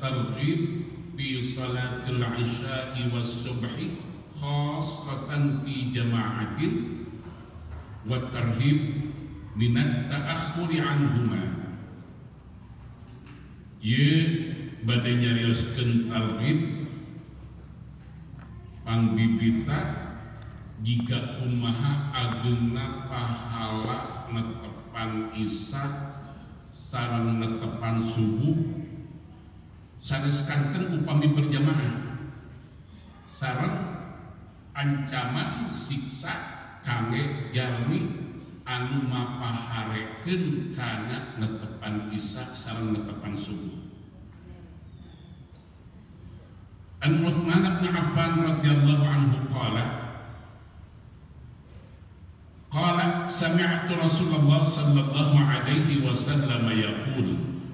at-targhib fi salatil isya'i was subhi khassatan fi jama'atin wa tarhib minat ta'akhuri anhuma. Ye badai nyarioskeun targhib pangbibita jika kumaha ageuna pahala netepan isya sareng netepan subuh sanes kanten upami berjamaah sareng ancaman siksa kangge jalmi anu mapaharekeun kana netepan isya sareng netepan subuh. An Utsman bin Affan radhiyallahu anhu qala sami'tu Rasulullah sallallahu alaihi wasallam yaqul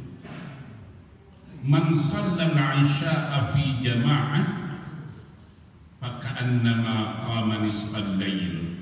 man shalla al-'isha'a fi jama'ah faka'annama qama nisfal layl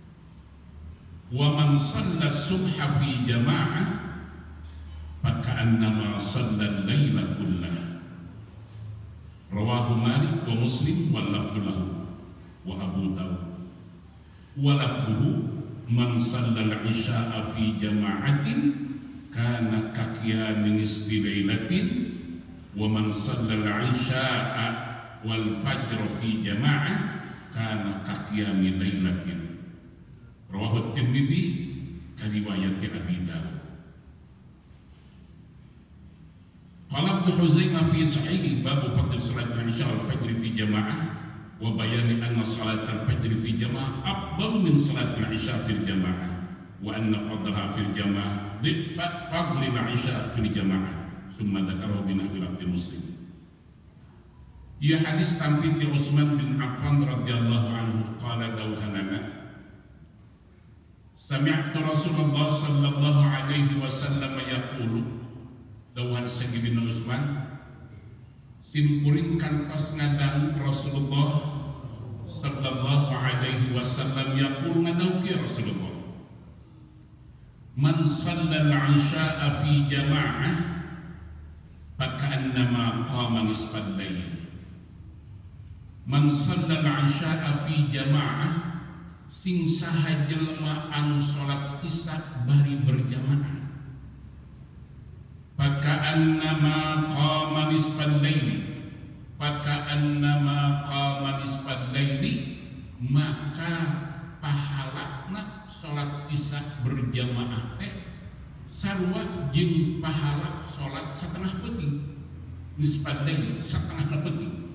wa man shalla as-subha fi jama'ah faka'annama shalla al-layla kullahu. Rawahu Malik wa Muslim wa lafdhuhu wa Abu Dawud wa lafdhuhu man shalla al-'isha'a fi jama'atin kana kaqiyami nisfi lailatin wa man shalla al-'isha'a wal fajr fi jama'ah kana kaqiyami lailatin. Rawahu Tirmidzi kariwayat Abi Dawud. Qala Ibnu Huzaimah fi sahihi babu fadl salat al-isya wal fajr fi jama'ah wa bayani anna salat al-fajr fi jama'ah afdalu min salat al-isya fi jama'ah wa anna fadlaha fi jama'ah dhifa fadli al-isya fi jama'ah summa dzakarahu bi nahwi lafzi Muslim. Ya hadis tampil ti Utsman bin Affan radhiyallahu anhu qala dawhanana sami'tu Rasulullah sallallahu alaihi wasallam yaqulu dawuhan Sayyidina Utsman simpuring kantos ngadang Rasulullah sallallahu alaihi wasallam yaqul ngadauki Rasulullah man shalla al-'isha'a fi jama'ah faka'annama qama nisfal layl. Man shalla al-'isha'a fi jama'ah sing saha jelema anu salat isya bari berjamaah faka'annama qama nisfal layli faka'annama qama nisfal layli maka pahalana salat isya berjamaah teh sarua jeung pahala salat setengah peuting nisfal layli setengah peuting.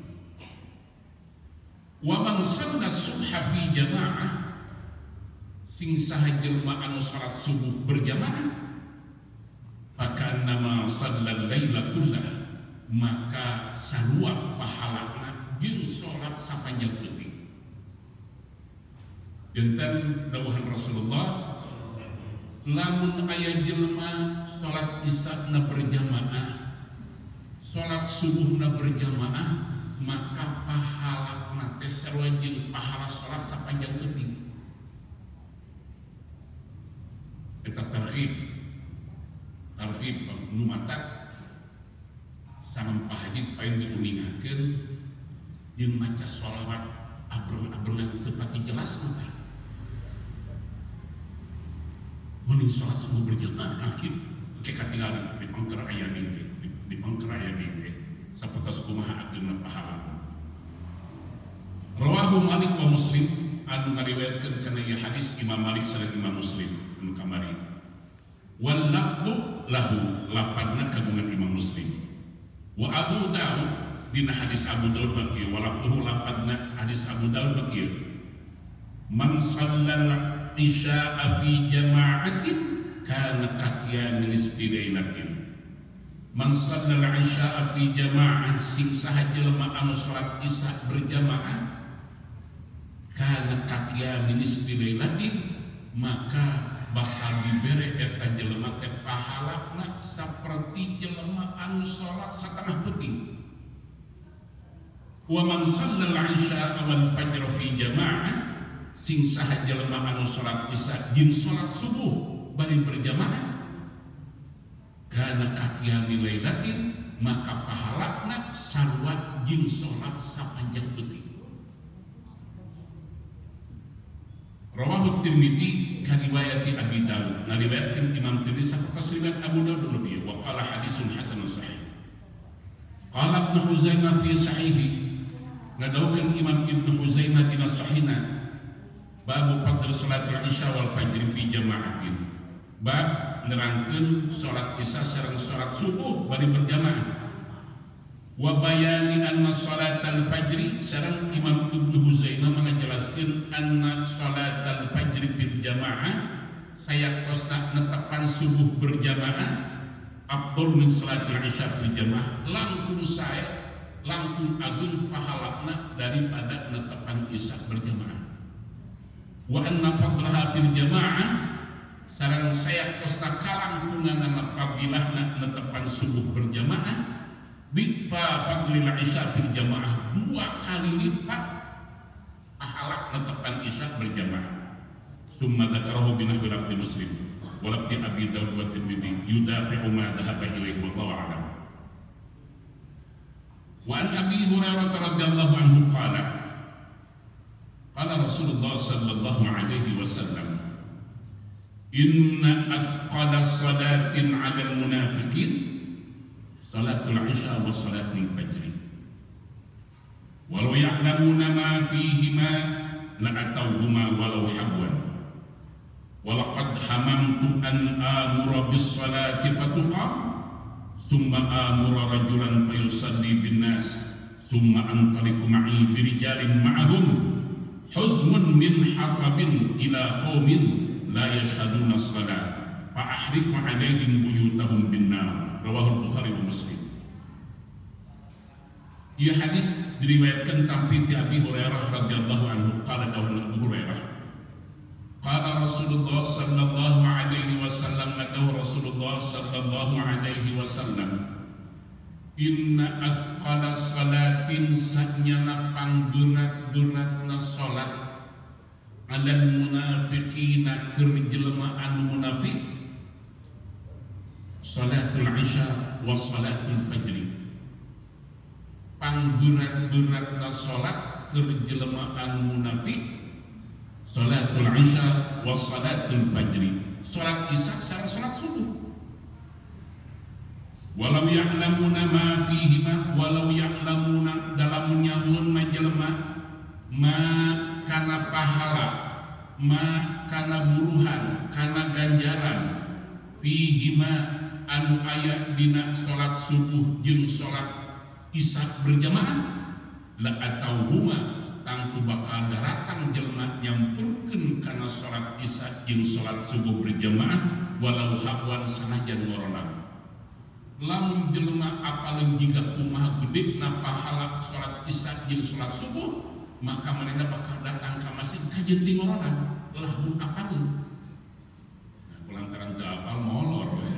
Wa man shalla subha fi jamaah sing saha jelema anu salat subuh berjamaah faka'annama shallal laila kullah maka sarua pahalana jeung salat sapanjang peuting. Janten dawuhan Rasulullah lamun aya jelema salat isya na berjamaah salat subuh na berjamaah maka pahalana teh sarua jeung pahala salat sapanjang peuting. Eta targhib nu mata sareng pahajid pain diuningakeun jeung maca sholawat abreng-abrengan teu pati jelas mah. Mending salat subuh berjamaah akhir ke katinggalan di pangker aya di pangker aya di saputos kumaha ageuna pahala. Rawahu Malik wa Muslim anu ngariwayatkeun kana ieu hadis Imam Malik sareng Imam Muslim anu kamari. Wal lafdhu lahu lapadna kagungan Imam Muslim wa Abu Dawud dina hadis Abu Dawud bakieu wa lafdhu lapadna hadis Abu Dawud bakieu man shallal isya'a fi jama'atin kana kaqiyami nisfi lailatin. Man shallal isya'a fi jama'ah sing saha jelema anu salat isya berjamaah kana kaqiyami nisfi lailatin maka bakal dibere eta jelema teh pahalana saperti jelema anu salat satengah peuting. Wa man shallal 'isya'a wal fajr fi jamaah sing saha jelema anu salat isya jeung salat subuh bari berjamaah kana kaqiyami lailatin maka pahalana sarua jeung salat sapanjang peuting. Rawahu Tirmidzi kariwayati Abi Dawud, ngariwayatkeun Imam Tirmidzi sapertos riwayat Abu Dawud nabi wa qala hadisun hasanun sahih. Qala Ibnu Huzaimah fi sahihi, ngadawkeun Imam Ibnu Huzaimah dina sahihna, bab fadl salatul isya wal fajr fi jama'atin. Bab nerangkeun salat isya sareng salat subuh bari berjamaah. Wa bayani anna salatal fajri, sareng Imam Ibnu Huzaimah menjelaskan anna salatal fajri bil jamaah sayatosna netepan subuh berjamaah afdal min salatul isya bil jamaah, langkung sae langkung agung pahalana daripada netepan isya berjamaah. Wa anna fadlaha bil jamaah, sareng sayatosna kalangkungan fadilahna netepan subuh berjamaah bifa fadlil isya fil jamaah, 2 kali lipat pahala netepan isya berjamaah. Summa dzakarahu bi nahwi lafzi Muslim wa lafzi Abi Dawud wa Tirmidzi yudafi'u ma dhahaba ilaihi wallahu a'lam. Wa an Abi Hurairah radhiyallahu anhu qala qala Rasulullah sallallahu alaihi wasallam inna athqala salatin 'alal munafiqin salatul isya wa salatul fajr walau ya'lamuna ma fihima la'atawhuma walau habwan walaqad hamamtu an amura bis salati fatuqam summa amura rajulan fayusalli bin nas summa antaliku ma'i birijalin ma'ahum huzmun min hatabin ila qaumin la yashhaduna as-salat fa ahriqu alaihim buyutahum bin nar. Rawahul Bukhari wa Muslim. Ia hadis diriwayatkan tampi ti Abi Hurairah radhiyallahu anhu qala dawan Abu Hurairah qala Rasulullah sallallahu alaihi wasallam nadaw Rasulullah sallallahu alaihi wasallam inna athqala salatin sanyana panggerak-gerakna salat alal munafiqina keur jelema anu munafik salatul isya wa salatul fajri, panggerak-gerakna salat keur jelema anu munafik salatul isya wa salatul fajri, salat isya sareng salat subuh. Walau ya'lamuna ma fihima, walau ya'lamuna dalam nyahun majelema ma kana pahala, ma kana buruhan, kana ganjaran fihima anu aya dina salat subuh jeung salat isya berjamaah la atauhuma tangtu bakal daratang jelema nyamperkeun kana salat isya jeung salat subuh berjamaah walau habwan sanajan ngoronan. Lamun jelema apalin jiga kumaha gedena pahala salat isya jeung salat subuh maka manehna bakal datang ka masjid kajeun ti ngoronan lamun apalin. Nah, kulantaran teu apal molor we.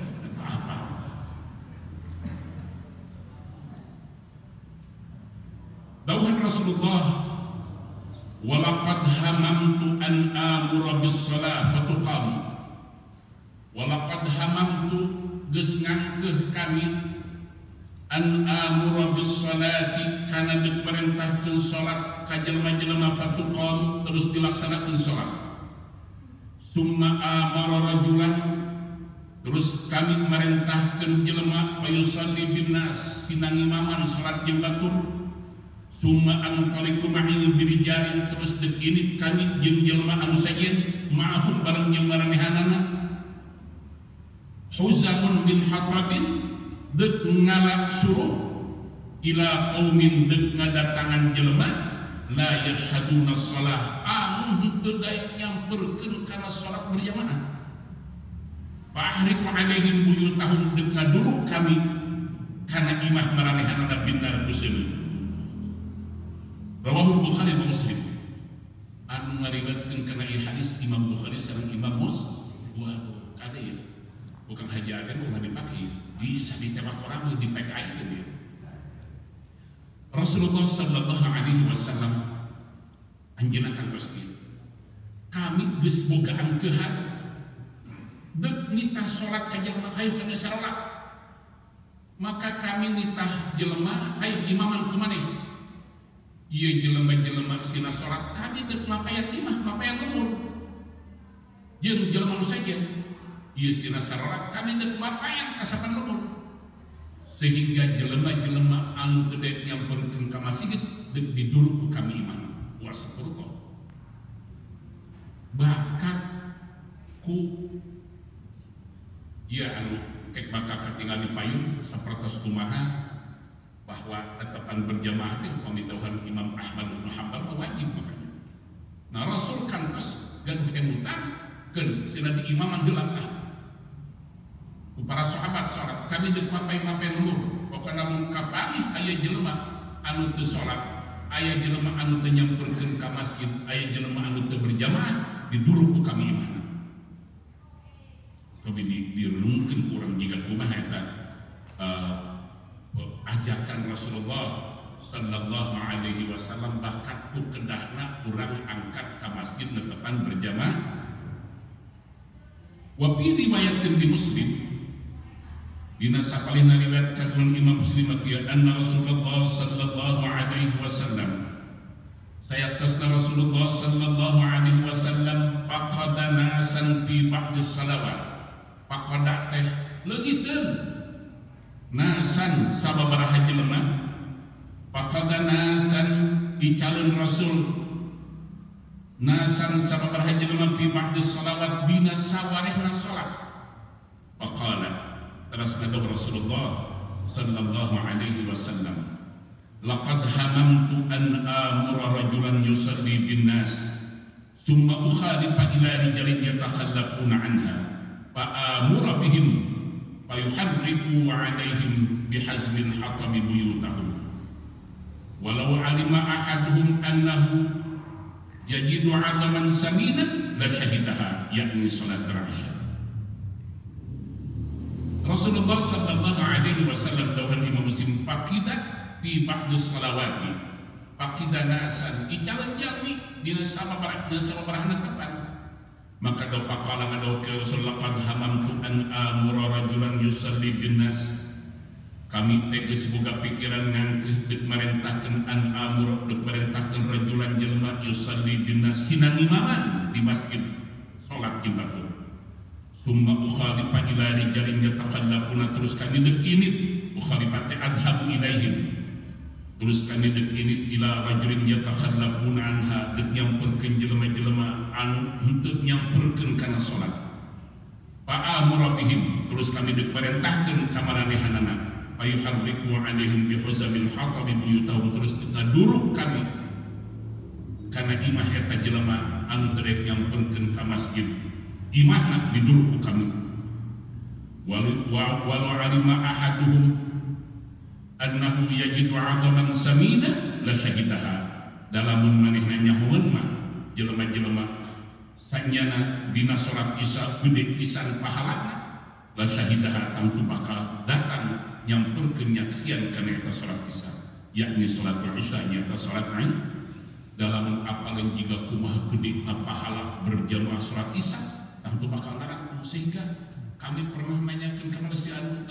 Dawuhan Rasulullah walaqad hamamtu an amura bis shalah fatuqam walaqad hamamtu geus ngangkeuh kami an amura bis salati kana diperintahkeun salat ka jelema-jelema fatuqam terus dilaksanakeun salat summa amara rajulan terus kami merintahkeun jelema payusalli binnas pinang imaman salat jeung batur summa antaliku ma'i birijalin terus deuk init kami jeung jelema anu sajen ma'ahum bareng jeung maranehanana huzamun min hatabin deuk ngala suruh ila qaumin deuk ngadatangan jelema la yashhaduna shalah anu teu daek nyamperkeun kana salat berjamaah fa ahriqu alaihim buyutahum deuk ngaduruk kami kana imah maranehanana binar kuseun. Rawahul Bukhari wa Muslim. Anu ngariwayatkeun kana ieu hadis Imam Bukhari sareng Imam Muslim. Waduh, kade ya. Bukan haji aden ulah dipake. Bisa ditembak orang dipekaikeun ya. Rasulullah sallallahu alaihi wasallam anjeunna kantos kieu. Kami geus boga angkeuhan deuk nitah salat ka jelema hayu kana salat. Maka kami kami nitah jelema hayang imaman kumaneh. Ieu jelema-jelema sina salat kami teu mapayan imah, mapayan lembur. Jeung jelema nu saja ieu sina salat kami teu mapayan kasapan lembur. Sehingga jelema-jelema anu teu daek nyamperkeun ka masjid deuk diduruk ku kami imah. Wa sakurullah. Bakat ku ieu anu kek bakal ketinggal di payung sapertos kumaha bahwa tetepan berjamaah teh pamidauhan Imam Ahmad bin Hanbal wajib makanya. Nah Rasul kantos gaduh emutan keun sina di imaman heula tah. Para sahabat salat kami deuk mapai-mapai lembur. Pokona mun kapanggih aya jelema anu teu salat, aya jelema anu teu nyamperkeun ka masjid, aya jelema anu teu berjamaah diduruk ku kami imahna. Tapi direnungkeun kurang jiga kumaha eta ajakan Rasulullah sallallahu alaihi wasallam bakat ku kedahna urang angkat ka masjid netepan berjamaah. Wa fi riwayatin di Muslim dina sapalina riwayat kagungan Imam Muslim kieu anna Rasulullah sallallahu alaihi wasallam sayatasna Rasulullah sallallahu alaihi wasallam faqada nasan fi ba'di salawat. Faqada teh leugiteun nasan sababaraha jelema. Faqada nasan dicalon Rasul nasan sababaraha jelema fi ba'di salawat dina sawarehna salat. Faqala terus ngadog Rasulullah sallallahu alaihi wasallam laqad hamamtu an amura rajulan yusalli bin nas summa ukhalifa ila rijalin yatakhallafuna anha fa amura bihim fa yuharriku alaihim bihazmin hatabi buyutahum walau alima ahaduhum annahu yajidu azaman saminan la syahidaha yakni salat Isya. Rasulullah sallallahu alaihi wasallam dawuhan Imam Muslim pakida fi ba'di salawati pakida nasan icalan jalmi dina sababaraha tepan. Maka do pakala ngadaw ke Rasul laqad hamamtu an amura rajulan yusalli bin nas. Kami teges boga pikiran ngangkeuh deuk marentahkeun an amura deuk marentahkeun rajulan jelema yusalli bin nas sinang imaman di masjid salat jeung batur. Summa ukhalifa ila rijalin yataqallabuna terus kami deuk init ukhalifa teh adhabu ilaihim terus kami deuk init ila rajulin yatakhallabuna anha deuk nyamperkeun jelema-jelema anu henteu nyamperkeun kana salat. Fa amara bihim terus kami deuk parentahkeun ka maranehanana fa yuharriku alaihim bihuzamin hatabi buyutahum terus ngaduruk kami kana imah eta jelema anu teu daek nyamperkeun ka masjid. Imahna diduruk ku kami. Walau alima ahaduhum annahu yajidu azaman samina la syahidaha. Dalamun manehna nyahoeun mah jelema-jelema sanyana dina salat Isya gede pisan pahalana la syahidaha tangtu bakal datang nyamperkeun nyaksian kana eta salat Isya yakni salat Isya nya eta salat Ain. Dalamun apalin jiga kumaha gede pahala berjamaah salat Isya tentu bakal larang. Sehingga kami pernah nanyakan kemana si anu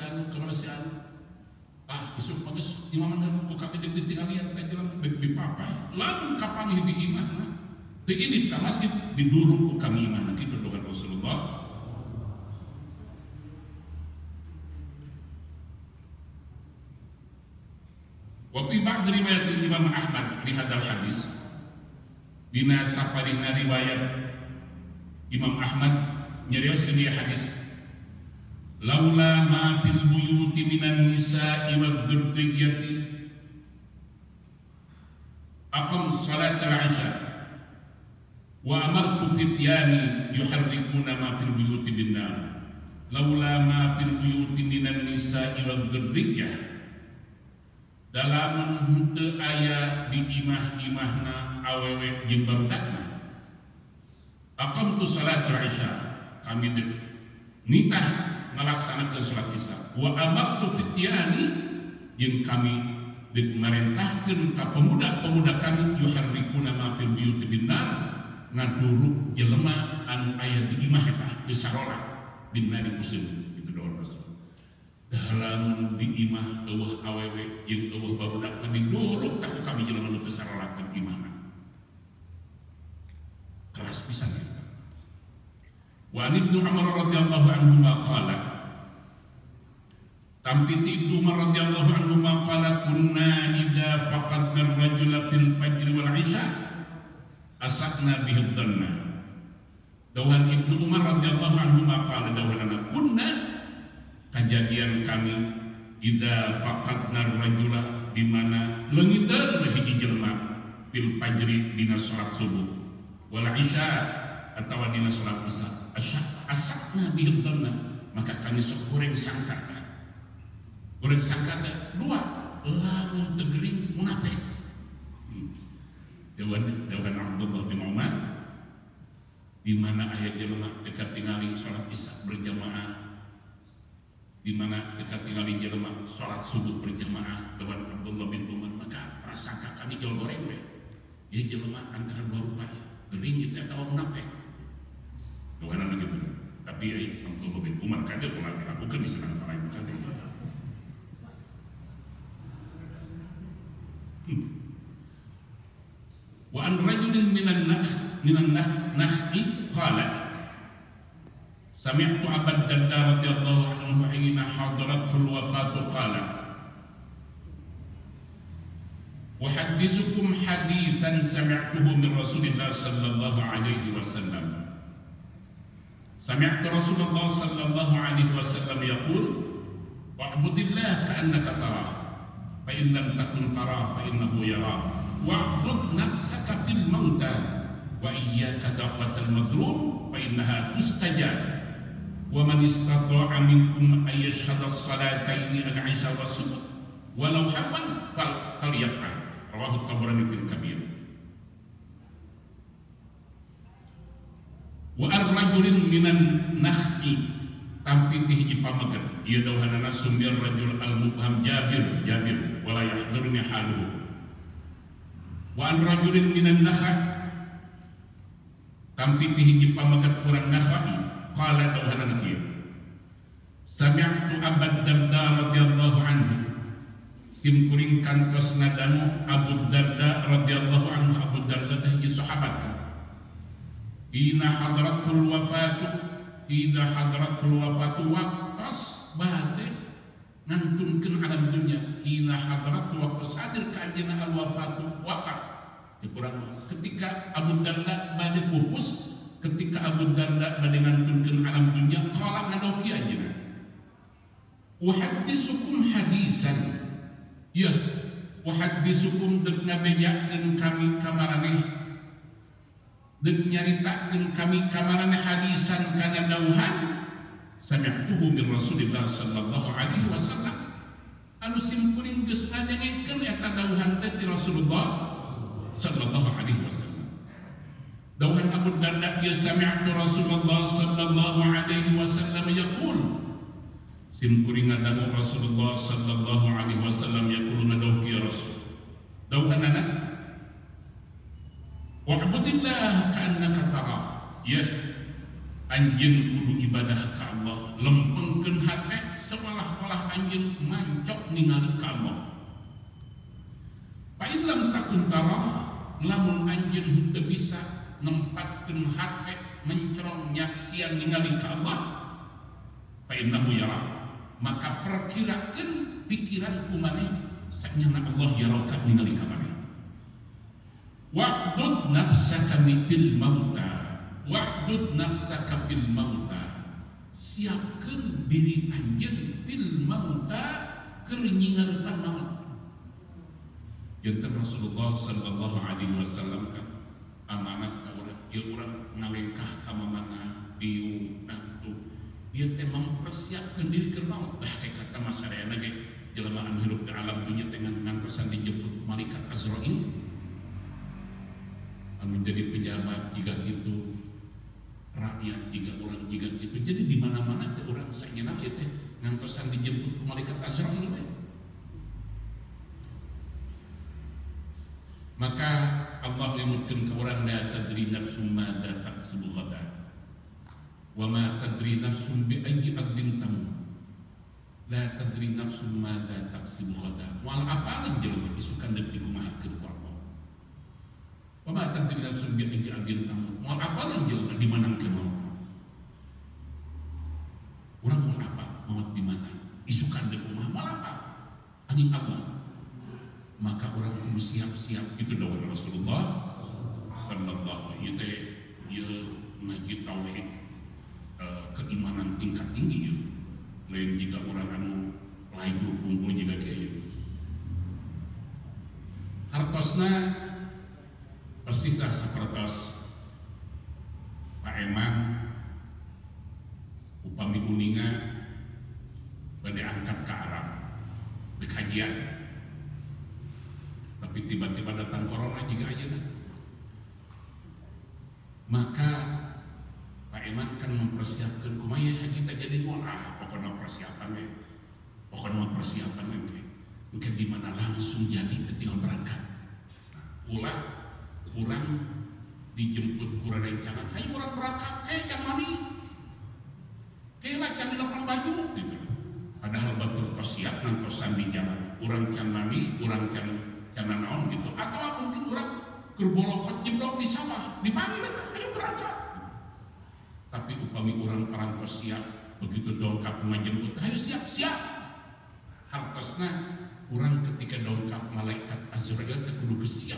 isuk bagus imaman kok kami ditinggal lihat teh jalan di papai lamun kapanggih di imahna teu ini ka masjid diduruk ku kami imahna kitu doa Rasulullah. Wa fi ba'd riwayat Imam Ahmad di hadal hadis dina saparina riwayat Imam Ahmad nyarioskeun ieu hadis laula ma fil buyuti minan nisa'i wadh-dhurriyyati aqam salat al-'isha wa amartu fityani yuharrikuna ma fil buyuti bin nar laula ma fil buyuti minan nisa'i wadh-dhurriyyah dalam henteu aya di imah-imahna awewe jeung barudakna aqamtu salatul Isya kami nitah ngalaksanakeun salat Isya wa amartu fityani jeung kami deuk marentahkeun ka pemuda-pemuda kami yuharrikuna ma fil buyuti bin nar ngaduruk jelema anu aya di imah eta teu sarolat bin nari muslim itu doa Rasul. dalam di imah eueuh awewe jeung eueuh barudak didorok tak kami jelema nu teu sararakeun imahna. Keras pisan ya. Wa Ibnu Umar radhiyallahu anhu qala Tampiti Ibnu Umar radhiyallahu anhu qala kunna idza faqadna ar-rajula fil fajr wal 'isha asaqna bihi dhanna. Dawan Ibnu Umar radhiyallahu anhu qala dawanana kunna kejadian kami idza faqadna ar-rajula di mana leungiteun hiji jelema fil fajri dina salat subuh wal 'isha atawa dina salat isya asaqna bihi dhanna maka kami sok goreng sangka. Goreng sangka dua lamun tegering munafik. Dawan Abdullah bin Umar di mana ayat jelema ketika tingali salat isya berjamaah, di mana ketika tingali jelema salat subuh berjamaah dawan Abdullah bin Umar maka prasangka kami jual goreng we. Ieu jelema antara dua rupa gering itu atawa munafik. Dawan gitu. Tapi Abdullah bin Umar kada pernah dilakukan di sana lain kada. Wa an rajulin minan nakh'i qala sami'tu Abu Darda radhiyallahu anhu hina hadaratul wafatu qala uhaddithukum hadithan sami'tuhu min Rasulillah sallallahu alaihi wasallam sami'tu Rasulullah sallallahu alaihi wasallam yaqul wa'budillah ka'annaka tarah fa in lam takun tarah fa innahu yarah wa'bud nafsaka bil mauta wa iyyaka da'watal madlum fa innaha tustajab wa man istata'a minkum ay yashhada as-salataini al-'isha wa subh walau hawan falyaf'al rawahu at-Tabrani fil Kabir. Wa ar-rajulin minan nakh'i tampitih hiji pamaget ieu dawuhanna sumir rajul al-mubham Jabir wala yahdurni haluhu. Wa an rajulin minan nakha tampiti hiji pamagat urang nakha'i qala dawuhanna kieu sami'tu Abu Darda radhiyallahu anhu sim kuring kantos nadanu Abu Darda radhiyallahu anhu. Abu Darda teh hiji sahabat ina hadratul wafatu waqtas bade ngantunkeun alam dunya ina hadrat waktu hadir ka anjeunna al wafatu waqat dikurang ketika Abu Darda bade pupus ketika Abu Darda bade ngantunkeun alam dunya qala ngadaw kieu anjeunna uhadditsukum hadisan ya uhadditsukum deuk ngabejakeun kami kamaraneh deuk nyaritakeun kami kamaraneh hadisan kana dawuhan sami'tuhu min Rasulillah sallallahu alaihi wasallam anu simkuring geus ngadengekeun eta dawuhan teh ti Rasulullah sallallahu alaihi wasallam. Dawuhan Abu Darda kieu sami'tu Rasulullah sallallahu alaihi wasallam yaqul simkuring ngadangu Rasulullah sallallahu alaihi wasallam yaqul ngadaw kieu Rasul dawuhanna wa'budillah ka'annaka tara ya anjeun kudu ibadah ka Allah lempengkeun hate seolah-olah anjeun mancok ningali ka Allah. Fa in lam takun tarah lamun anjeun teu bisa nempatkeun hate mencerong nyaksian ningali ka Allah fa innahu yara maka perkirakeun pikiran kumaneh sanyana Allah yaraka ningali ka maneh. Wa'bud nafsaka bil mauta wa'bud nafsaka bil mauta siapkeun diri anjeun bil mauta keur nyingarepan maut. Janten Rasulullah sallallahu alaihi wasallam kan amanat ka urang ieu urang ngalengkah ka mamana diu datu ieu teh mempersiapkeun diri keur maut. Dah teh kata masarena ge jelema anu hirup di alam dunya teh ngantosan dijemput malaikat Azrail anu menjadi pejabat jika gitu rakyat jika orang jika gitu jadi di mana-mana teh orang saenyana ieu teh ngantosan dijemput ku malaikat Azrail teh. Maka Allah nyebutkeun ka urang la tadri nafsum ma taksibu ghadan wa ma tadri nafsum bi ayyi ardin tamut la tadri nafsun madza taksibu ghadan. Moal apalin jelema isukan deuk dikumahakeun ku Allah. Wa ma tadri nafsun bi ayyi ardin tamut. Moal apalin jelema di mana kemau. Urang moal apa? Maut di mana? Isukan deuk kumaha moal apa? Ani Allah. Maka orang kudu siap-siap itu dawuh Rasulullah sallallahu alaihi wasallam. Ieu ngaji tauhid keimanan tingkat tinggi ya. Lain jika orang anu lain kumpul juga kayak hartosna pasti sapertos Pak Eman upami uninga bade angkat ke Arab di kajian, tapi tiba-tiba datang corona juga aja nah. Maka Pak Eman kan mempersiapkan kumaya haji tak jadi pokoknya persiapan ya, pokoknya persiapan ya. Mungkin di mana langsung jadi ketika berangkat. Ulah kurang dijemput kurang rencangan, ayo orang berangkat, can mani, kayak can dilapan baju, gitu. Padahal betul tos siap nantosan di jalan, orang can mani, orang can naon gitu, atau mungkin orang kerbolokot jeblok di sawah, dipanggil ayo berangkat. Tapi upami orang parantos siap, begitu dongkap menjemput, ayo siap. Hartosna orang ketika dongkap malaikat Azrail teh kudu siap.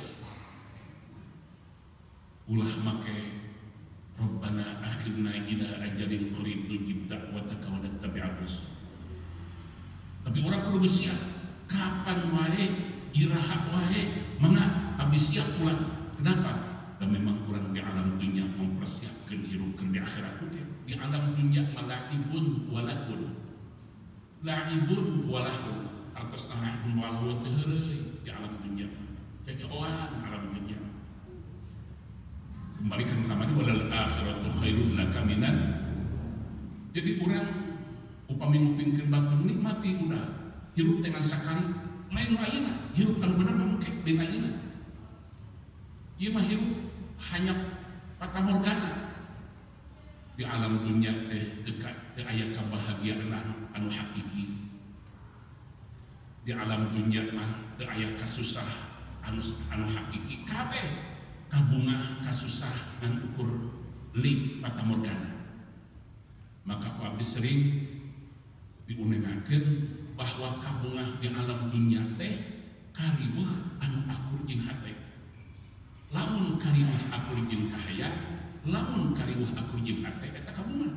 Ulah make Rabbana akhirna ila ajalin qarib tujib da'wataka wa nattabi'ar rusul. Tapi orang kudu siap. Kapan wae, iraha wae, mangga habis siap pulang. Kenapa? Dan memang kurang di alam dunia mempersiapkan hirupkan di akhirat itu. Di alam dunia mala'ibun walakun, la'ibun walahun, atas la'ibun walahun terheri di alam dunia. Kecoan alam dunia. Kembalikan kamari walal akhiratu khairun laka minan. Jadi orang upami ngupingkeun batu nikmati udah hirup dengan sekali lain ayeuna hirup anu bener mungkin dina ayeuna. Ieu mah hirup hanya fata morgana. Di alam dunia teh dekat teh aya kebahagiaan anu hakiki. Di alam dunia mah teu aya kasusah anu hakiki. Kabeh kabunga kasusah ngan ukur lik fata morgana. Maka ku abdi sering diunengakeun bahwa kabunga di alam dunia teh kariweuh anu akur jeung hate. Lamun kariweuh akur jeung kahaya, lamun kariweuh akur jeung hate eta kabunga.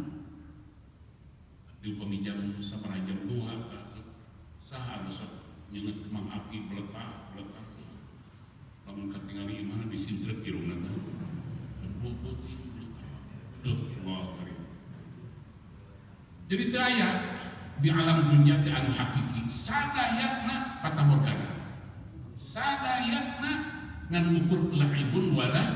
Di upami jam sabaraha jam 2 saha anu sok nyeungeut kemang api beletak. Lamun katingali imana disintrep irungna teh. Putih beletak. Allah karim. Jadi teu aya di alam dunia teh anu hakiki. Sadayana fata morgana. Sadayana ngan ukur la'ibun walah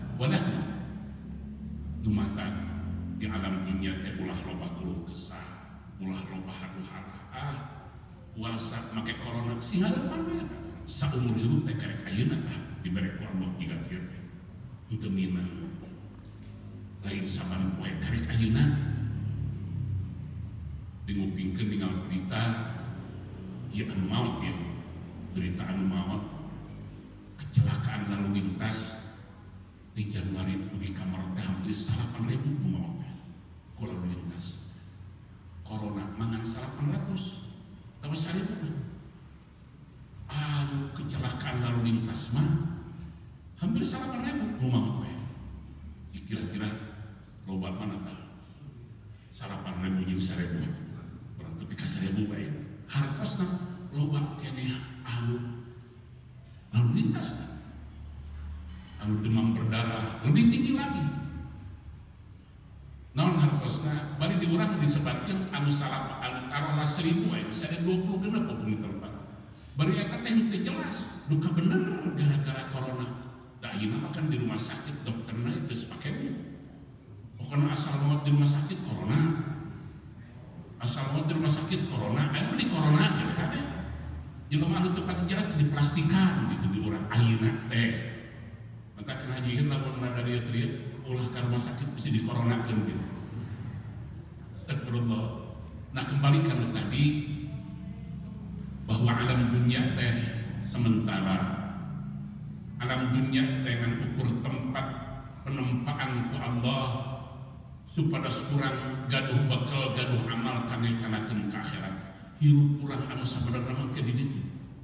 dumatan di alam dunia teh ulah loba keluh kesah, ulah loba haduh harah puasa make corona sing harapan we saumur hirup teh karek ayeuna tah dibere ku Allah jiga kieu teh henteu minang lain saban poe karek ayeuna dingupingkeun ningali berita ieu anu maot ya berita anu maot kecelakaan lalu lintas di Januari dugi kamar teh hampir 8.000 maut ku lalu lintas. Corona mangan 800 tapi 1.000 anu kecelakaan lalu lintas mah hampir 8.000 maut teh. Kira-kira loba mana tah 8.000 jeung 1.000 urang tepi ka 1.000 bae hartosna loba keneh anu lalu lintas anu demam berdarah lebih tinggi lagi. Naon hartosna bari di urang disebatkeun anu salah anu taruhlah 1.000 aya bisa ada 20 genep di tempat. Bari eta teh teu jelas duka bener gara-gara corona. Da ayeuna makan di rumah sakit dokterna geus pake pokona asal maot di rumah sakit corona. Asal maot di rumah sakit corona, aya di corona gitu kabeh. Jelema anu teu pati jelas diplastikan gitu di urang ayeuna teh. Mata kena hajieun lamun rada rieu-rieu ulah ka rumah sakit bisa dikoronakeun gitu. Astagfirullah. Nah kembali kana tadi bahwa alam dunia teh sementara, alam dunia teh dengan ukur tempat penempaan ku Allah supados kurang gaduh bakal gaduh amal kami kanakeun ka akhirat. Hirup urang anu sabenerna mah ke diditu,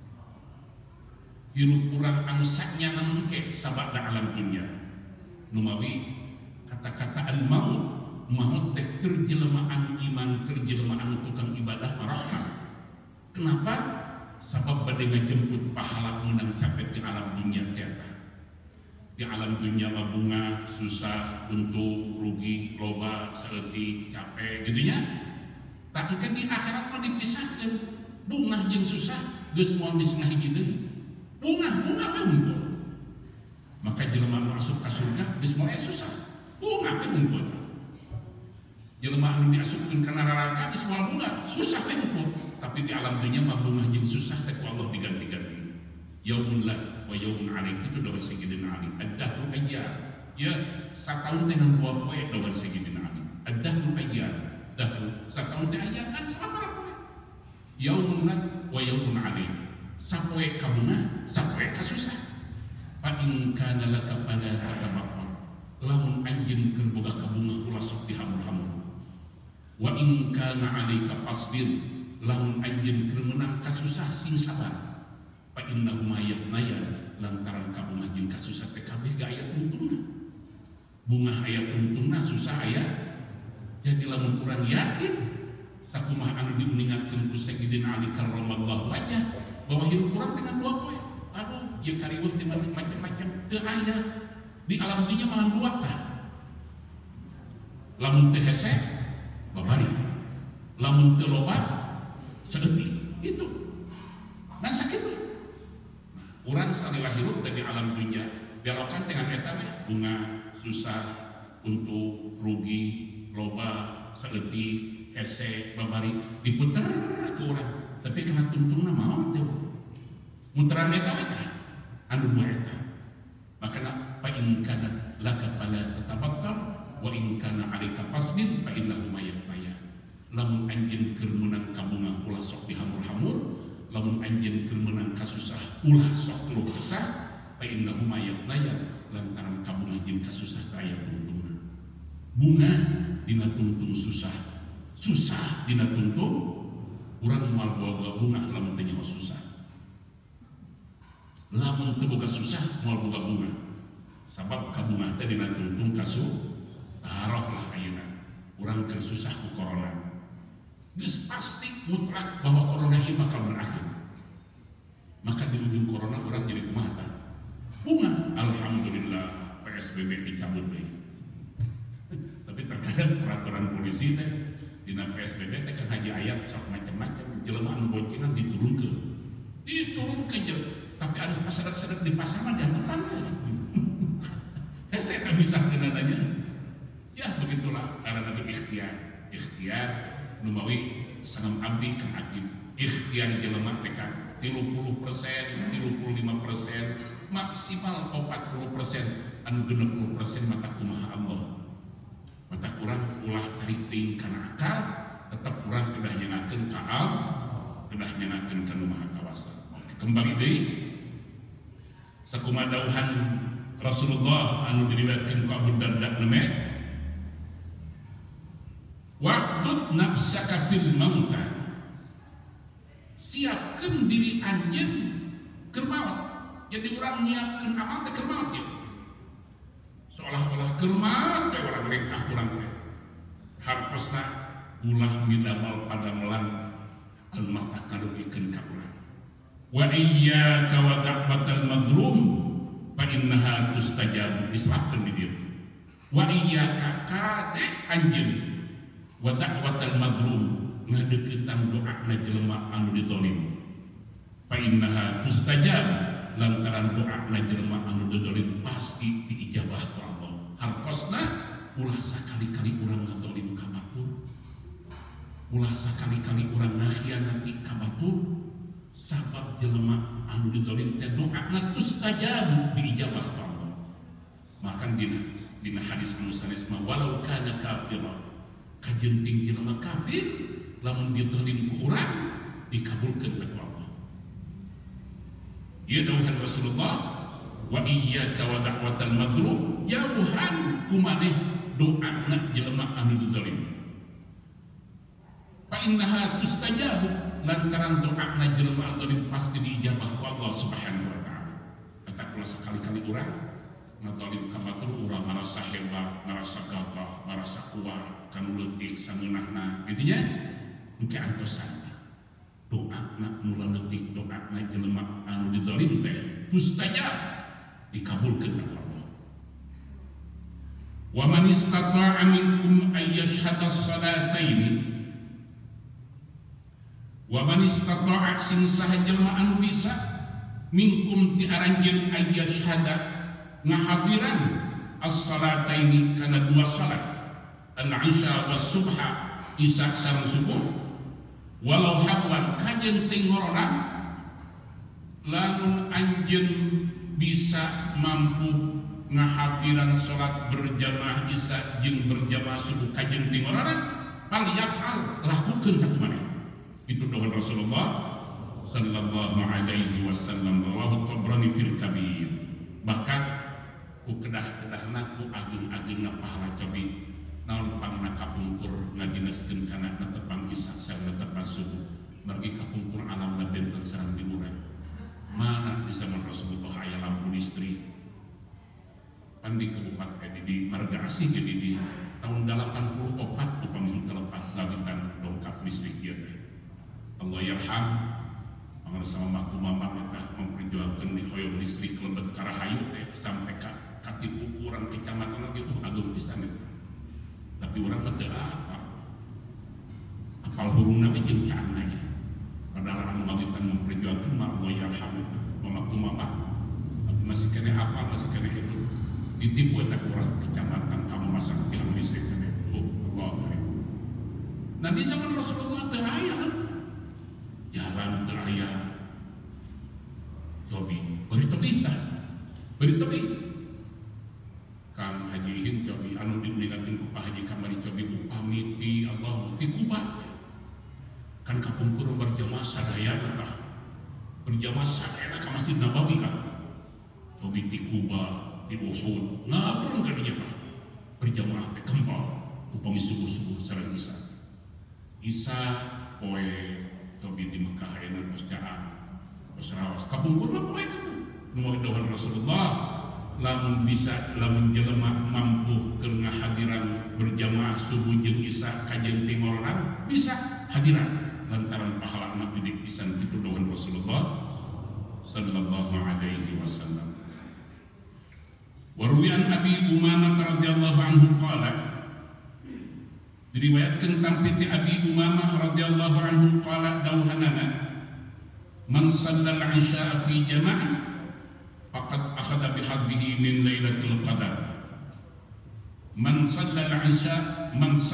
hirup urang anu saknyana mengke sabada alam dunia. Numawi kata-kata al-maut teh keur jelmaan iman, keur jelmaan tukang ibadah rahmat. Kenapa? Sabab bade ngajemput pahala menang capek di alam dunia tiata. Di alam dunia mah bunga, susah, untung, rugi, loba, saeutik, capek gitu nya. Tapi kan di akhirat mah dipisahkeun. Bunga jeung susah geus moal disengah hiji deui. Bunga unggul. Maka jelema anu asup ka surga geus moal susah. Bunga teh unggul. Jelema anu diasupkeun ka neraka geus moal bunga, susah teh unggul. Tapi di alam dunia mah bunga jeung susah teh ku Allah diganti-ganti. Yaumun lak wa yaumun alaik itu doa Sayyidina Ali. Ad-dahru ayyam. Ya, satahun teh nang 2 poe doa Sayyidina Ali. Ad-dahru ayyam. Dahru satahun teh ayyam kan sabaraha poe. Yaumun lak wa yaumun alaik. Sapoe ka bunga, sapoe ka susah. Fa in kana laka fala tatabaqqar. Lamun anjeun keur boga ka bunga ulah sok dihamur-hamur. Wa in kana alaika fasbir. Lamun anjeun keur meunang ka susah sing sabar. Fa innahu ma yafnaya lantaran ka bunga jeung ka susah teh kabeh ga aya tuntungna. Bunga aya tuntungna, susah aya. Jadi lamun urang yakin sakumaha anu diuningatkeun ku Sayyidina Ali karramallahu wajhah bahwa hirup urang dengan 2 poe. Aduh, ieu kariweuh teh macam-macam teu aya. Di alam dunya mah 2 tah. Lamun teu hese babari. Lamun teu loba saeutik. Itu. Nah sakitu. Urang salila hirup teh di alam dunya belokan dengan eta mah bunga, susah, untung, rugi, loba, saeutik, hese, babari diputer ke urang. Tapi kena tuntungna maot teh. Muteran eta anu 2 eta. Makana fa in kana laka fala tatabakkar wa in kana alaika fasbir fa innahu ma yafnaya. Lamun anjeun keur meunang ka bunga ulah sok dihamur-hamur, lamun anjeun keur meunang ka susah ulah sok keluh kesah, fa innahu ma yafnaya lantaran ka bunga jeung ka susah teh aya tuntungna. Bunga dina tuntung susah, susah dina tuntung urang moal boga bunga lamun teu nyaho susah. Lamun teu boga susah moal boga bunga. Sabab ka bunga teh dina tuntung kasu taroh lah ayeuna. Urang keur susah ku corona. Geus pasti mutlak bahwa corona ieu bakal berakhir. Maka di ujung corona urang jadi kumaha tah? Bunga. Alhamdulillah PSBB dicabut deui. Tapi terkadang peraturan polisi teh dina PSBB teh kan haji ayat sok macam-macam jelema anu boncengan diturunkeun. Tapi anu pasadak-sadak di pasar mah diantupan hese tak bisa kenananya. Ya begitulah karena nabi ikhtiar numawi sanam abdi kan hakim. Ikhtiar jelema teh kan 30%, 35%, maksimal 40%, anu 60% mata kumaha Allah. Mata kurang ulah tarik ting kana akal, tetap kurang kedah nyangakeun ka Allah, kedah nyangakeun ka Nu Maha Kawasa. Kembali deui sakumaha dawuhan Rasulullah anu diriwayatkeun ku Abu Darda neme, waqtud nafsaka fil mauta. Siapkeun diri anjeun keur maot. Jadi urang nyiapkeun amal teh keur maot ya. Seolah-olah keur maot teh urang ringkah urang teh. Hartosna ulah midamel padamelan anu mata karugikeun ka urang. Wa iyyaka wa da'watal mazlum fa innaha tustajabu. Diserahkeun di dieu. Wa iyyaka kade anjeun wa da'watal mazlum ngadeuketan doana jelema anu dizalim. Fa innaha tustajab lantaran doana jelema anu dizalim pasti diijabah ku Allah. Hartosna ulah sakali-kali urang ngazalim ka batur. Ulah sakali-kali urang ngakhianati ka batur. Sabab jelema anu dizalim teh doana tustajab diijabah ku Allah. Maka dina hadis anu sanes mah walau kana kafiran kajenting jelema kafir lamun dizalim ku urang dikabulkeun ku Allah. Ya dawuhan Rasulullah, wa iyyaka wa da'watal madlum, jauhan kumaneh doa na jelema anu zalim. Fa innaha tustajabu, lantaran doa na jelema zalim pasti diijabah ku Allah Subhanahu wa taala. Kata kula sekali-kali urang ngazalim ka batur urang merasa hebat, merasa gagah, merasa kuat, kanu leutik sameunahna. Intinya engke antosan doa na mula leutik, doa na jelema anu dizalim teh mustajab dikabulkeun ku Allah. Wa man istata'a minkum ay yashhada as-salataini, wa man istata'a sing saha jelema anu bisa minkum ti aranjeun ay yashhada ngahadiran as-salataini kana dua salat, al-isya was subha, isya sareng subuh, walau hawan kajen tingorona, lamun anjeun bisa mampu ngahadiran salat berjamaah isya jeung berjamaah subuh kajen tingorona, pal yaf'al lakukeun tak maneh. Itu doa Rasulullah sallallahu alaihi wasallam, rawahu Tabrani fil Kabir. Bahkan ku kedah-kedahna ku ageung-ageungna pahala cabi naon pangna kapungkur ngadineskeun kana netepang isya sareng netepang subuh margi kapungkur alamna benten sareng dimurah. Mana di zaman Rasulullah aya lampu listrik pan di kabupaten di Marga Asih jadi di tahun 84 upami telepat ngabitan dongkap listrik ieu teh. Allah yarham pangar sama makku mama mata memperjuangkeun di hoyong listrik lebet karahayu teh sampai ka katipu urang kecamatan lagi agung pisan eta. Tapi orang teu apa apal hurungna ge jeung cana nya. Padahal anu ngawitan memperjuangkeun mah Allah yarham eta makku mama. Tapi masih kene apa masih kene hidup. Ditipu eta urang kecamatan kamu masang tiang listrik kene. Allah. Nah di zaman Rasulullah teu aya kan jalan teraya cobi beri tebih tah beri tebih Kang Haji Ihin cobi anu diulingakeun ku Pak Haji kamari cobi upami ti Allah ti Kuba kan kapungkur berjamaah sadayana tah berjamaah sadayana ka Masjid Nabawi kan cobi ti Kuba ti Uhud ngabrung ka dinya tah berjamaah teh kempal upami subuh-subuh sareng Isa poe tobi di Mekah ayeuna tos jaan tos raos kapungkur mah poe kitu nu dawuh Rasulullah lamun bisa lamun jelema mampu keur ngahadiran berjamaah subuh jeung isya kajen timorna bisa hadiran lantaran pahalana gede pisan kitu dawuh Rasulullah sallallahu alaihi wasallam. Wa ruwiyan Abi Umamah radhiyallahu anhu qala, diriwayatkeun tampiti Abi Umamah radhiyallahu anhu qala dawuhanana, man shallal isya fi jamaah faqad akhadha bihadhihi min lailatul qadar. Man shallal isya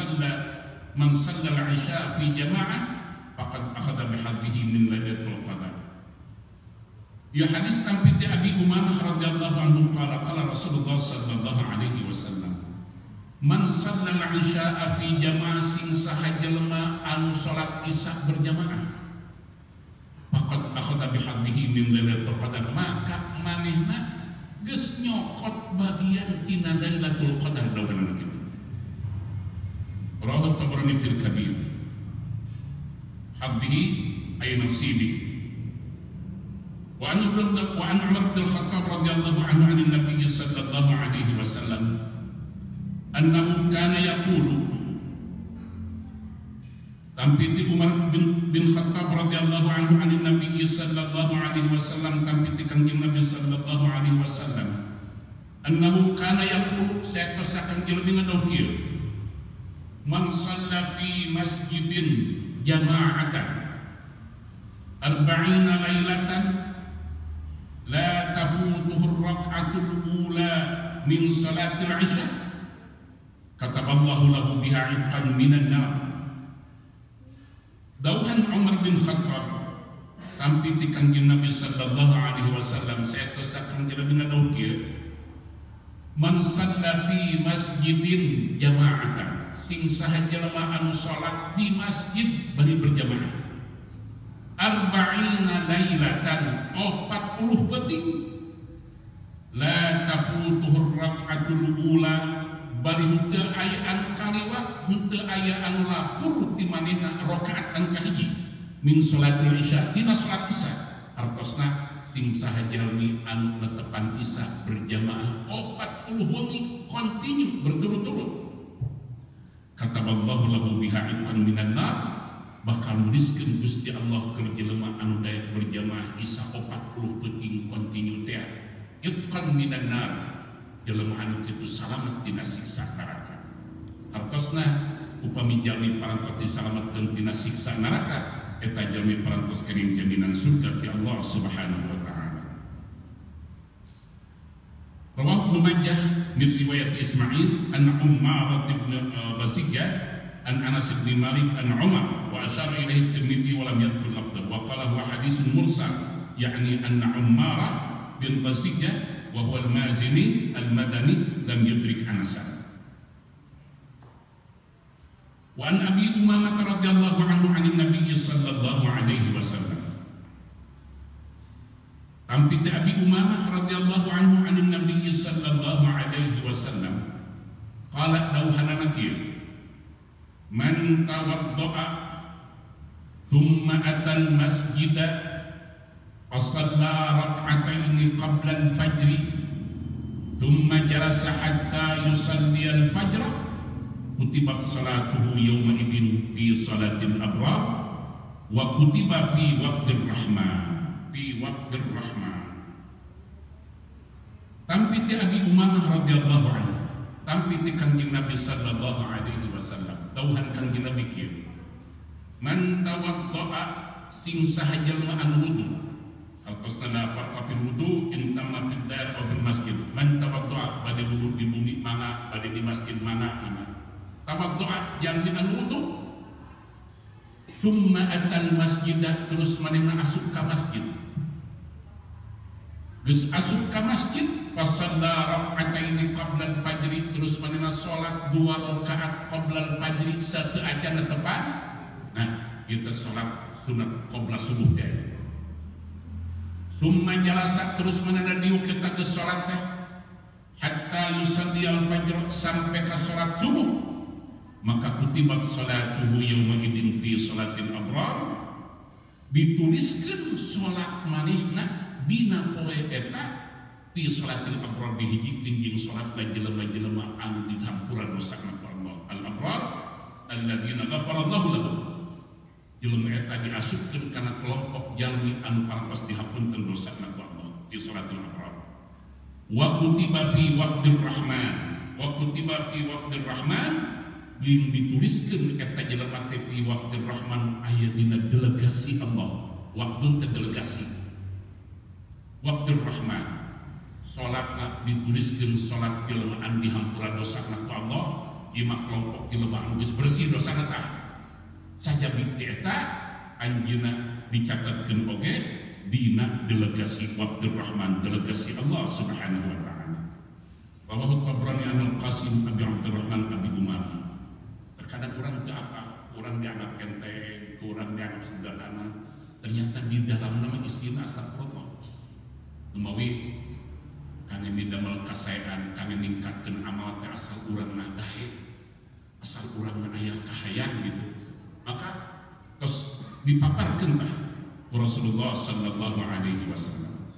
fi jamaah faqad akhadha bihadhihi min lailatul qadar. Ya hadis tampiti Abi Umamah radhiyallahu anhu qala qala Rasulullah sallallahu alaihi wasallam, man shallal isya fi jamaah sing saha jelema anu salat isya berjamaah faqad akhadha bihadhihi min lailatul qadar, maka manehna geus nyokot bagian tina lailatul qadar dawuhna kitu. Rawahu Tabrani fil Kabir. Hadhihi ay nasibi. Wa an Umar bin Khattab radhiyallahu anhu 'an Nabi sallallahu alaihi wasallam annahu kana yaqulu, tampiti Umar bin Khattab radhiyallahu anhu an Nabi sallallahu alaihi wasallam, tampiti kanjeng Nabi sallallahu alaihi wasallam annahu kana yaqulu, saestosakeun jelema daud kieu, man shalla fi masjidin jama'atan arba'ina lailatan la tafutuhu ar-rak'atul ula min salatil isya kataballahu lahu biha itqan minan nar. Dawuhan Umar bin Khattab tampiti kanjeng Nabi sallallahu alaihi wasallam saestosakeun jelema daud kieu, man shalla fi masjidin jama'atan, sing saha jelema anu salat di masjid bari berjamaah arba'ina lailatan 40 peting la tafutuhur rak'atul ula bari henteu aya anu kaliwat henteu aya anu lapur ti manehna rakaat anu kahiji min salatil isya tina salat isya artosna sing saha jalmi anu netepan isya berjamaah 40 wengi kontinu berturut-turut kataballahu lahu biha itqan minan nar bakal nuliskeun Gusti Allah keur jelema anu daek berjamaah isya 40 peuting kontinu teh itqan minan nar jelema anu kitu salamet tina siksa neraka artosna upami jalmi parantos disalametkeun tina siksa neraka eta jalmi parantos kering jaminan surga ti Allah Subhanahu wa taala. Rawahu Majah min riwayat Ismail an Ummar bin Ghaziyah an Anas bin Malik an Umar wa asyara ilaihi Tirmidzi wa lam yadhkur lafdhahu wa qala huwa haditsun mursal yakni anna Ummar bin Ghaziyah wa huwa al-Mazini al-Madani lam yudrik Anasan. Wa an Abi Umamah radhiyallahu anhu 'anil Nabi sallallahu alaihi wasallam. Tampi Abi Umamah radhiyallahu anhu 'anil Nabi sallallahu alaihi wasallam. Qala dawhana nakir. Man tawadda'a thumma atal masjida fa shalla rak'ataini qabla al-fajr thumma jalasa hatta yusalli al-fajr kutibat salatuhu yawma idin fi salatil abrar wa kutiba fi waqtir rahman tampi ti Abi Umamah radhiyallahu anhu tampi ti Kanjeng Nabi sallallahu alaihi wasallam dawuhan Kanjeng Nabi kieu man tawadda'a sing saha jalma anu wudu artosna dapat kapir wudu intamma fid dar aw bil masjid man tawadda'a bade wudu di bumi mana bade di masjid mana tawaddu'a jalmi anu wudu summa atal masjidah terus manehna asup ka masjid geus asup ka masjid fasalla rak'ataini qabla al-fajr terus manehna salat 2 rakaat qabla al-fajr sateu acan tepan nah ieu teh salat sunat qabla subuh teh summa jalasa terus manehna diuk eta geus salat teh hatta yusalli al-fajr sampai ka salat subuh maka kutibat salatuhu yawma idin fi salatil abrar dituliskeun salat manehna dina poe eta fi salatil abrar dihijikeun jeung salat jelema-jelema anu dihampura dosana ku Allah al abrar alladzina ghafarallahu lahum jelema eta diasupkeun kana kelompok jalmi anu parantos dihapunten dosana ku Allah fi salatil abrar wa kutiba fi waqtir rahman yang dituliskan kata jelema teh fi waqtir rahman aya dina delegasi Allah waktu teh delegasi waqtir rahman salatna dituliskeun salat jelema anu dihampura dosana ku Allah ieu mah kelompok jelema anu geus bersih dosana tah sajabi eta anjeunna dicatatkeun oge dina delegasi waqtir rahman delegasi Allah Subhanahu wa taala. Rawahu Tabrani an al-Qasim Abi Abdurrahman Abi Umamah. Kadang kurang itu apa? Kurang dianggap enteng, kurang dianggap sederhana. Ternyata di dalam nama istilah astagfirullah. Tumawi kami midamel kasayaan, kami ningkatkan amal teh asal urang na dahe, asal urang na aya kahayang gitu. Maka terus dipaparkeun tah Rasulullah sallallahu alaihi wasallam.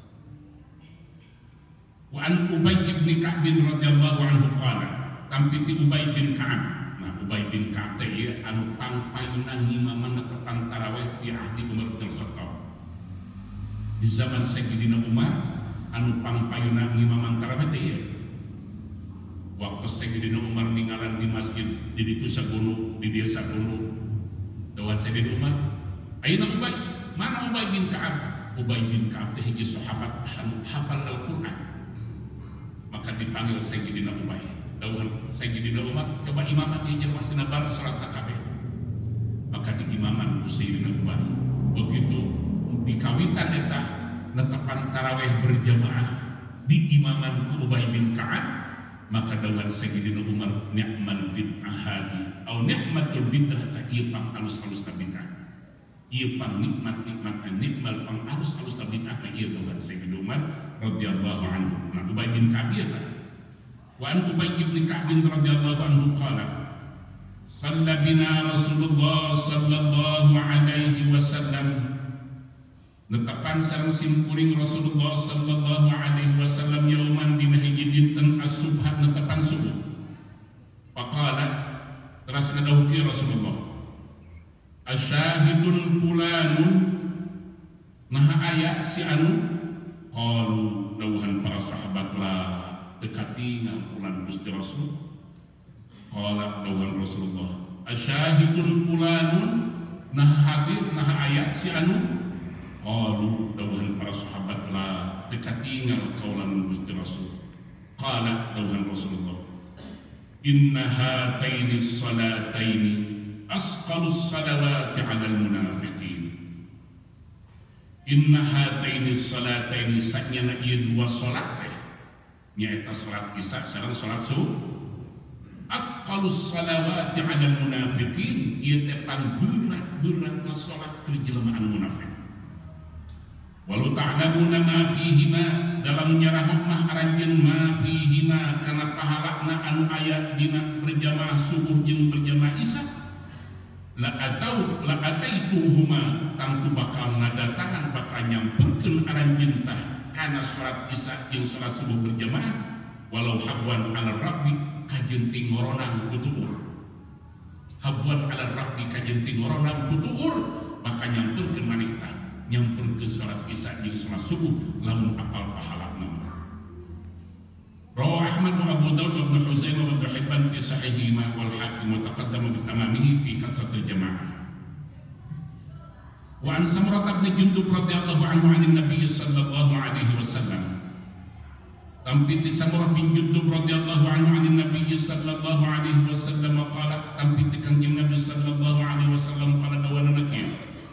Wa an Ubay bin Ka'b radhiyallahu anhu qala, tampi ti Ubay bin Ka'b. Nah, Ubay bin Ka'b teh ieu anu pangpayunan imaman netepan tarawih di ahdi Umar bin Khattab. Di zaman Sayyidina Umar anu pangpayunan imaman tarawih teh ieu. Waktu Sayyidina Umar ninggalan di masjid di ditu sagono di desa sagono. Dawuh Sayyidina Umar, "Aina Ubay?" Mana Ubay bin Ka'b? Ubay bin Ka'b teh hiji sahabat hafal Al-Qur'an. Maka dipanggil Sayyidina Ubay. Dawuhan Sayyidina Umar, coba imaman dia jeung masina bareng salat kabeh. Maka di imaman ku Sayyidina Umar. Begitu dikawitan eta netepan tarawih berjamaah di imaman ku Ubay bin Ka'ab, maka dawuhan Sayyidina Umar, ni'mal bid'ah hadi au ni'matul bid'ah ta ieu pang alus-alus ta bid'ah. ieu pang nikmat-nikmat nikmal pang alus-alus bid'ah na ieu dauhan Sayyidina Umar radhiyallahu anhu. Nah, Ubay bin Ka'b eta. Wa an Ubay bin Ka'b radhiyallahu anhu qala shalla bina Rasulullah sallallahu alaihi wasallam. Netapan sareng simkuring Rasulullah sallallahu alaihi wasallam yauman dina hiji dinten as-subha netapan subuh. Faqala teras ngadawuh Rasulullah, asyahidun fulanun naha aya si anu. Qalu dawuhan para sahabat la dekati ngapulan Gusti Rasul. Qala dawuhan Rasulullah, asyahidun fulanun naha hadir naha aya si anu. Qalu dawuhan para sahabat la dekati ngakaulan Gusti Rasul. Qala dawuhan Rasulullah, inna hataini salataini asqalus salawati 'alal munafiqin. Inna hataini salataini saknyana ieu dua salat teh nyaeta salat Isya sareng salat subuh. Asqalus salawati 'alal munafiqin ieu teh pang berat-beratna salat keur jelema anu munafik. Walau ta'lamuna ma fihima dalam nyarahok mah aranjeun ma fihima kana pahalana anu aya dina berjamaah subuh jeung berjamaah Isya la ataituhuma tangtu bakal ngadatangan bakal nyamperkeun aranjeun tah kana salat Isya jeung salat subuh berjamaah walau habwan ala rabbi kajeun tingoronang kutuur. Habwan ala rabbi kajeun tingoronang kutuur bakal nyamperkeun maneh tah nyamper ke salat Isya jeung salat subuh lamun apal pahalana. Rawahu Ahmad wa Abu Dawud wa Ibnu Huzaimah wa Ibnu Hibban fi sahihihima wal Hakim wa taqaddama bi tamamihi fi kasratil jamaah. Wa an Samurah bin Jundub radhiyallahu anhu 'an Nabi sallallahu alaihi wasallam. Tampiti Samurah bin Jundub radhiyallahu anhu 'an Nabi sallallahu alaihi wasallam qala tampiti kanjeng Nabi sallallahu alaihi wasallam qala dawana nakir.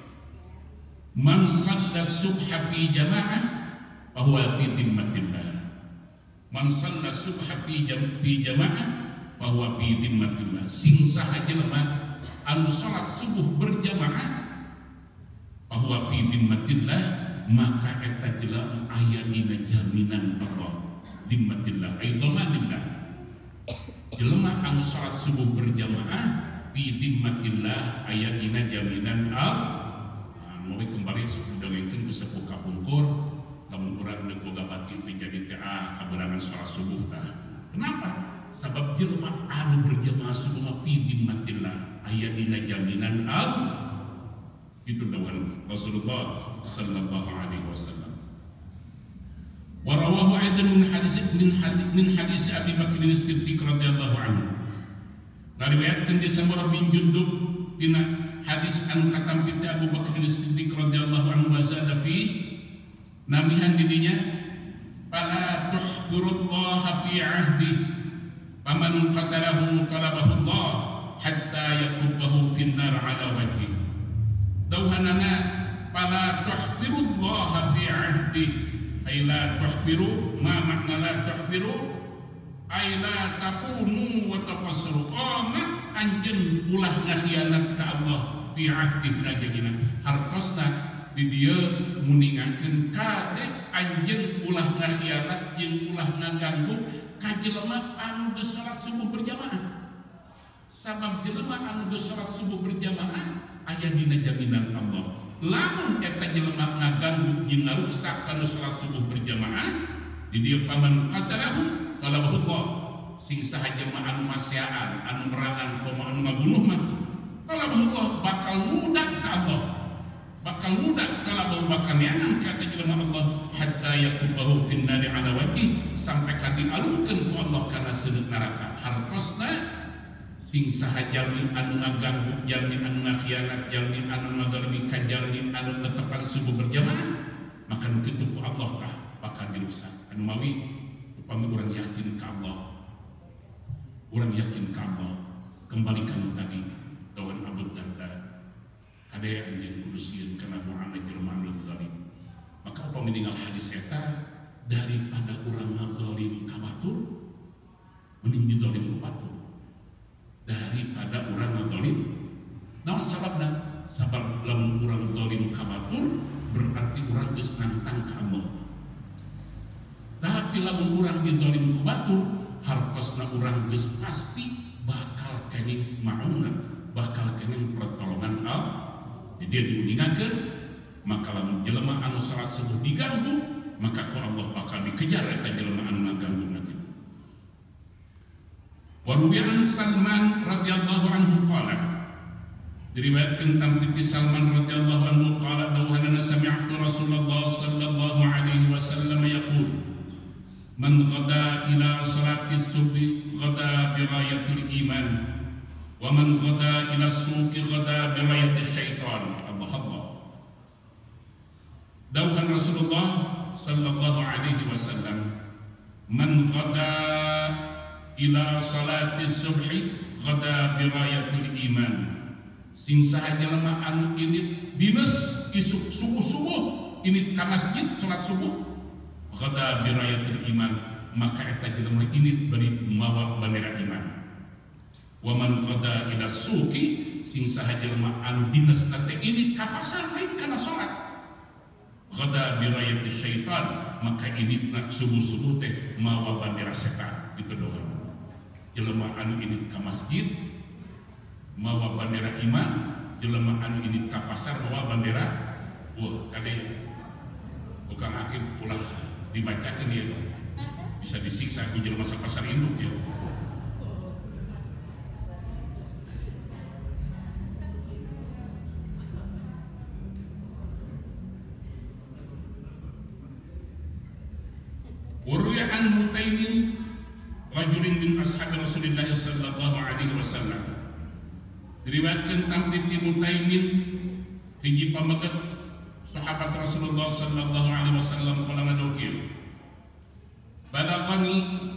Man shalla subha fi jamaah fahuwa fi dhimmatillah. Man shalla subha fi jamaah fahuwa fi dhimmatillah. Sing saha jelema anu salat subuh berjamaah fahuwa fi dhimmatillah maka eta jelema aya dina jaminan Allah. Dhimmatillah ay dhamanillah. Jelema anu salat subuh berjamaah fi dhimmatillah aya dina jaminan Allah. Mulai kembali sedengkeun ku sepuh kapungkur lamun urang deuk boga batin teh jadi teh kaberangan salat subuh tah. Kenapa? Sabab jelema anu berjamaah subuh mah fi dhimmatillah aya dina jaminan Allah. Itu dawuhan Rasulullah sallallahu alaihi wasallam. Wa rawahu aidan min hadis Abi Bakr As-Siddiq radhiyallahu anhu. Ngariwayatkeun di Samurah bin Jundub dina hadis anu katampiti Abu Bakr As-Siddiq radhiyallahu anhu wa zada fi namihan didinya fala tuhbirullaha fi ahdi faman qatalahu talabahu Allah hatta yakubbahu finnar ala wajhi. Dauhanana fala tuhbirullaha fi ahdi ay la tuhbiru ma makna la tuhbiru ay la takunu wa taqassuru amat anjeun ulah ngakhianat ka Allah fi ahdi janjina hartosna di dieu muningakeun kade anjeun ulah ngakhianat jeung ulah ngaganggu ka jelema anu geus salat subuh berjamaah. Sabab jelema anu geus salat subuh berjamaah aya dina jaminan Allah. Lamun eta jelema ngaganggu jeung ngarusak kana salat subuh berjamaah di dieu paman qatalahu talabahu Allah. Sing sahaja mah anu masyaan, anu merangan, anu ngabunuh mah talabahu Allah bakal mudah ka Allah. Bakal mudah kalau bakal neangan kata jelema Allah hatta yakubahu finnari ala wajhi sampai ka dialungkeun ku Allah kana seudeuh neraka. Hartosna sing saha jalmi anu ngaganggu, jalmi anu ngakhianat, jalmi anu ngadzalimi ka jalmi anu netepan subuh berjamaah maka nu kitu ku Allah tah bakal dirusak. Anu mawi upami urang yakin ka Allah. Urang yakin ka Allah kembali kanu tadi kawan Abu Darda kadaya anjeun kudu sieun kana doana jelema anu zalim. Maka upami ninggal hadis eta daripada urang zalim ka batur mending dizalim ku batur daripada urang zalim. Naon sababna? sabar lamun urang zalim ka batur berarti urang geus nantang ka Allah. Tapi lamun urang dizalim ku batur hartosna urang geus pasti bakal kenging maunat, bakal kenging pertolongan Allah. Jadi diuningakeun maka lamun jelema anu salat subuh diganggu maka ku Allah bakal dikejar eta jelema anu ngaganggu kitu. Wa ruwi'an Salman radhiyallahu anhu qala, diriwayatkeun ti Salman radhiyallahu anhu qala dawuhana sami'tu Rasulullah sallallahu alaihi wasallam yaqul man ghada ila salati subhi ghada bi ghayatil iman wa man ghada ila suqi ghada bi ghayatil syaitan. Allah. Dawuhan Rasulullah sallallahu alaihi wasallam, man ghada ila salati subhi ghada bi ghayatil iman. Sing saha jalema anu init dines isuk subuh init ka masjid salat subuh ghada bi ghayatil iman, maka eta jelema init bari mawa bandera iman. Wa man ghada ila suqi, sing saha jalema anu dines teh init ka pasar lain kana salat ghada bi ghayatil syaitan, maka initna subuh-subuh teh mawa bandera setan. Itu doa jelema anu init ka masjid mawa bandera iman, jelema anu init ka pasar mawa bandera kade bukan hakim ulah dibacakan ya, bisa disiksa ku jelema sa pasar induk ya. Urya an Mutaimin rajulin min ashabi Rasulillah sallallahu alaihi wasallam, diriwayatkeun ti Mutaimin hiji pamaget sahabat Rasulullah sallallahu alaihi wasallam kala ngadokil badaqani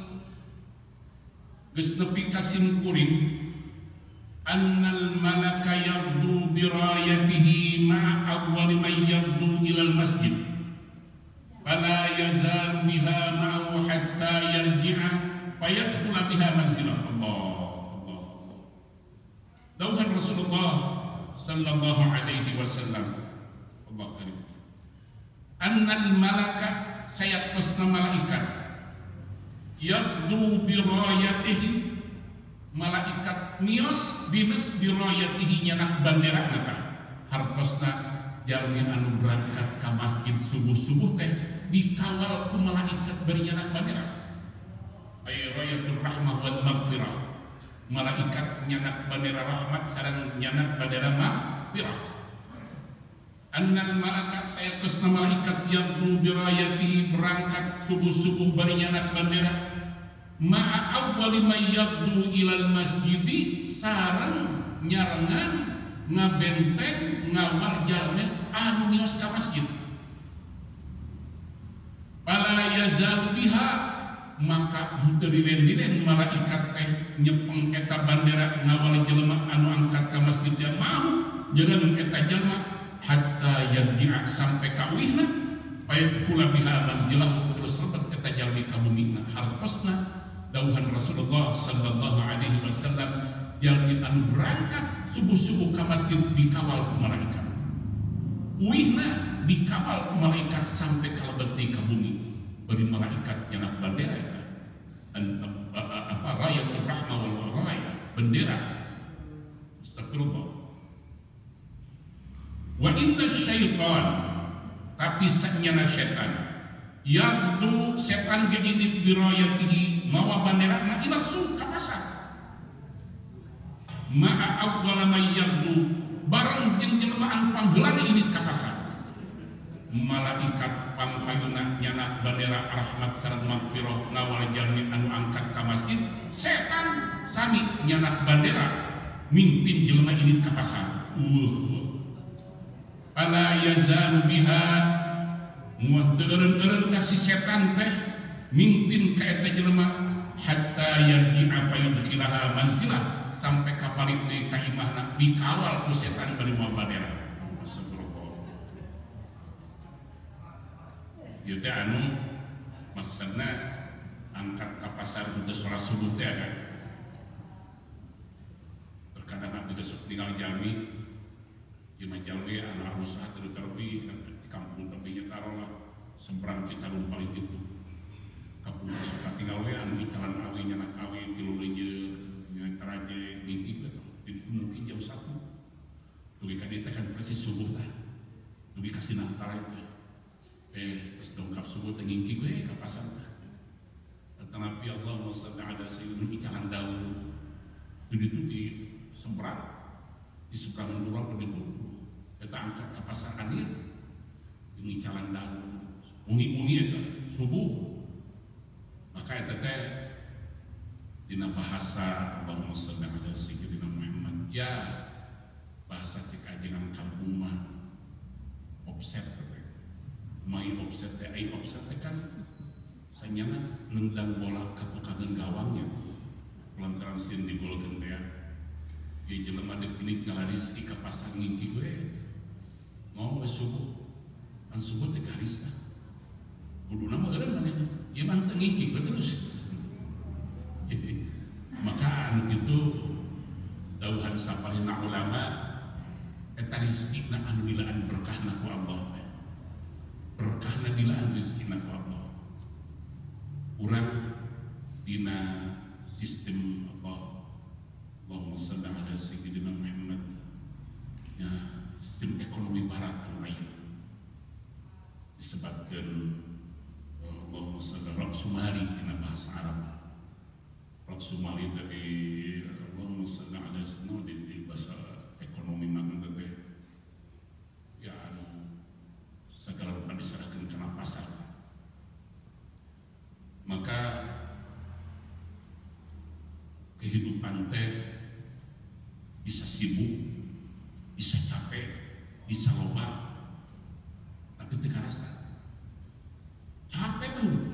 geus nepi ka simkuring annal malaka yagdu bi rayatihi ma'a awwali man yagdu ilal masjid fala yazal biha ma'ahu hatta yarji'a fayadkhula biha manzilah. Allah. Dawuhan Rasulullah sallallahu alaihi wasallam, Allah karim, annal malaka sayatosna malaikat yagdu bi rayatihi, malaikat nios dines bi rayatihi nyanak bandera nata hartosna jalmi anu berangkat ka masjid subuh-subuh teh dikawal ku malaikat bari nyanak bandera ay rayatul rahmah wal maghfirah, malaikat nyanak bandera rahmat sareng nyanak bandera maghfirah. Annal malaka sayatosna malaikat yagdu bi rayatihi berangkat subuh-subuh bari nyanak bandera ma'a awwali may yagdu ilal masjidi sareng nyarengan ngabenteng ngawal jalme anu nios ka masjid. Fala yazal biha, maka henteu diren malaikat teh nyepeng eta bandera ngawal jelema anu angkat ka masjid jamaah jeung eta jelema hatta yarji'a sampai ka wihna payadkhula biha manzilah, terus lebet eta jalmi ka bumina hartosna. Dawuhan Rasulullah sallallahu alaihi wasallam, jalmi anu berangkat subuh-subuh ka masjid dikawal ku malaikat, wihna dikawal ku malaikat sampai kalebet di ka bumi bari malaikat nyanak bandera eta apa rayatul rahmah wal raya, bendera. Astagfirullah. Wa inna syaitan, tapi saknyana setan yagdu setan ge init bi rayatihi mawa bandera na ila suq ka pasar ma'a awwala may yagdu bareng jeung jelema anu panggeulana init ka pasar. Malaikat pangpayuna nyanak bandera rahmat sareng maghfirah ngawal jalmi anu angkat ka masjid, setan sami nyanak bandera mimpin jelema init ka pasar. Ala yazalu biha, muah teureun-eureun ka si setan teh mimpin ka eta jelema hatta yarji'a fayudkhilaha manzilah, sampai ka balik deui ka imahna dikawal ku setan bari moal bandera. Ieu teh anu maksudna angkat ka pasar untuk sholat subuh teh kan. Terkadang abdi geus tinggal jalmi di Majalwe anak usaha terlebih kan di kampung tepinya taruhlah seberang Citarum paling itu kampung suka tinggal we anu ikalan awi nyanak awi tilu leje nyanak taraje ngintip itu mungkin jam 1 dugi kadita kan persis subuh tah dugi kasih nantara itu pas dongkap subuh teh ngingki we ka pasar tah tetapi Allahumma shalli ala sayyidina ikalan daun itu di seberang di seberang lurang ke diburu kita angkat ke pasar Anir ini jalan daun ungi-ungi itu subuh maka itu teh dina bahasa Allahumma shalli ala sayyidina Muhammad ya bahasa cek ajengan kampung mah offset teh mai offset teh ai offset teh kan sanyana nendang bola ka tukangan gawangnya lantaran sin digolkeun teh ya jelema dek ini ngalaris di pasar ngingki gue ngomong ke subuh kan subuh teh garis lah kuduna mah geureun manehna ieu mah teu ngingki gue terus maka anu kitu dawuhan sapalina ulama eta rizqina anu dilaan berkahna ku Allah teh berkahna dilaan rizqina ku Allah urang dina sistem Allah Allahumma shalli ala sayyidina Muhammad ya sistem ekonomi barat anu ayeuna disebutkeun Allahumma shalli ala Sumari dina bahasa Arab Rok Sumari tadi Allahumma shalli ala sayyidina di bahasa ekonomi mah teh ya anu segala rupa diserahkeun kana pasar maka kehidupan teh bisa sibuk, bisa capek, bisa loba, tapi teu karasa. Capek tuh,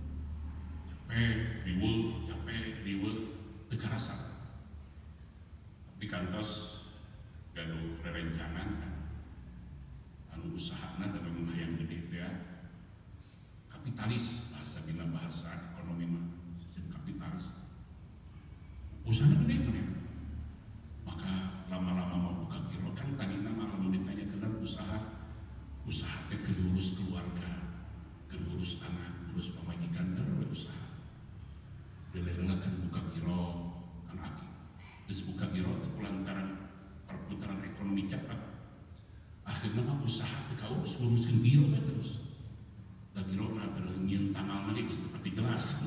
capek, riweuh, teu karasa. Tapi kantos gaduh rerencangan kan, anu usahana dengan hayang gede teh kapitalis bahasa ekonomi mah sistem kapitalis. Usahanya gede bener maka lama-lama mau buka biro kan tadi nama lamun ditanya kenal usaha teh ngurus keluarga ngurus anak ngurus pamajikan dan usaha deuleuh kan buka biro kan aki geus buka biro teh lantaran perputaran ekonomi cepat akhirnya mah usaha teh kaurus nguruskeun biro terus da biro na terus nyieun tanggal mah geus teu jelas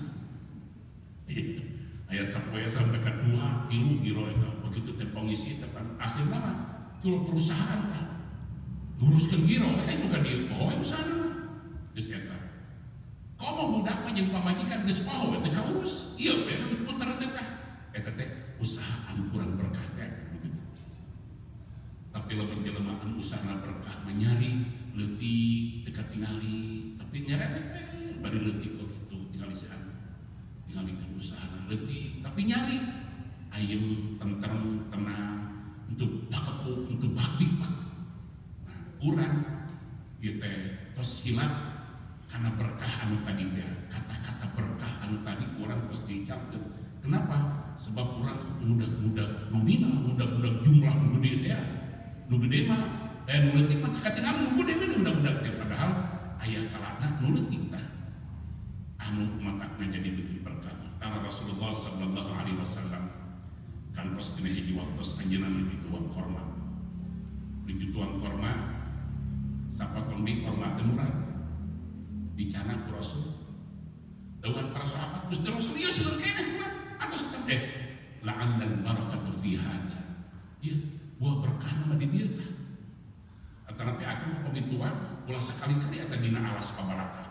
ayah sampai ke 2 kilo biro itu begitu tepong isi tekan akhirnya mah tuh perusahaan kan nguruskan biro itu kan dia pohoe usaha mah geus eta komo budak mah jeung pamajikan geus poho teh kaurus ieu we diputer teh tah eta teh usaha anu kurang berkah teh begitu tapi lamun jelema anu usahana berkah mah nyari leutik teu katingali tapi nyari bari leutik kok kitu tingali sehan tinggalkan usaha letih tapi nyari ayem tentrem tenang untuk bakepuk untuk bakdik pak nah urang ieu teh tos hilap karena berkah anu tadi teh kata-kata berkah anu tadi urang tos diucapkeun kenapa sebab urang budak-budak nominal budak-budak jumlah nu gede teh nu gede mah nu leutik mah katingali nu gede kan budak-budak teh padahal aya kalana nu leutik tah anu matakna jadi bikin berkah. Karena Rasulullah sallallahu alaihi wasallam kan pas dina hiji waktos anjeunna di tuang korma. Di tuang korma sapotong di korma teh murah. Dicana ku Rasul. Dawuhan para sahabat Gusti Rasul ieu seueur keneh kurang atos teh la'anal barakatu fi hada. Ieu buah berkah mah di dieu tah. Atanapi akan pemituan ulah sekali-kali eta dina alas pabalata.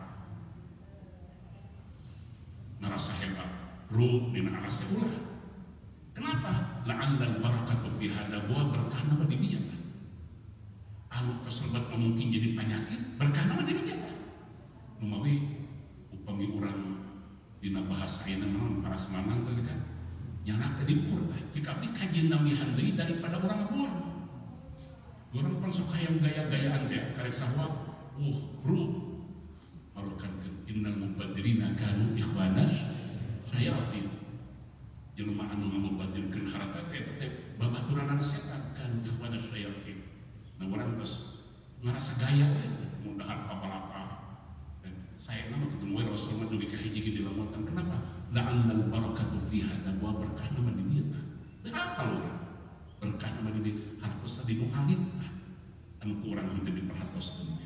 Ngerasa hebat, ruh dina alasnya ulah. Kenapa? La'andal barakatu fi hada buah berkah nama di dinya tah. Anu keserbat mungkin jadi penyakit, berkah nama di dinya tah. Numawi upami urang dina bahasa ayeuna naon parasmanan teh kan. Nyana teh diukur tah, jika dikaji namihan deui daripada urang buang. Urang pan sok hayang gaya-gayaan teh karek sahwa, ruh marukankeun innal mubadzirina kanu ikhwanas sayatin jelema anu ngamubadirkeun harta teh babaturanna setan kanu ikhwanas sayatin terus ngerasa gaya mudahan apa-apa. Saya nama ketemu Rasul mah dugi kahiji di lamutan. Kenapa? La'allal barakatu fi hadza wa berkah nama di dieu tah. Teu apa lu? Berkah nama di dieu hartos di nu alit tah. Anu kurang henteu diperhatoskeun teh.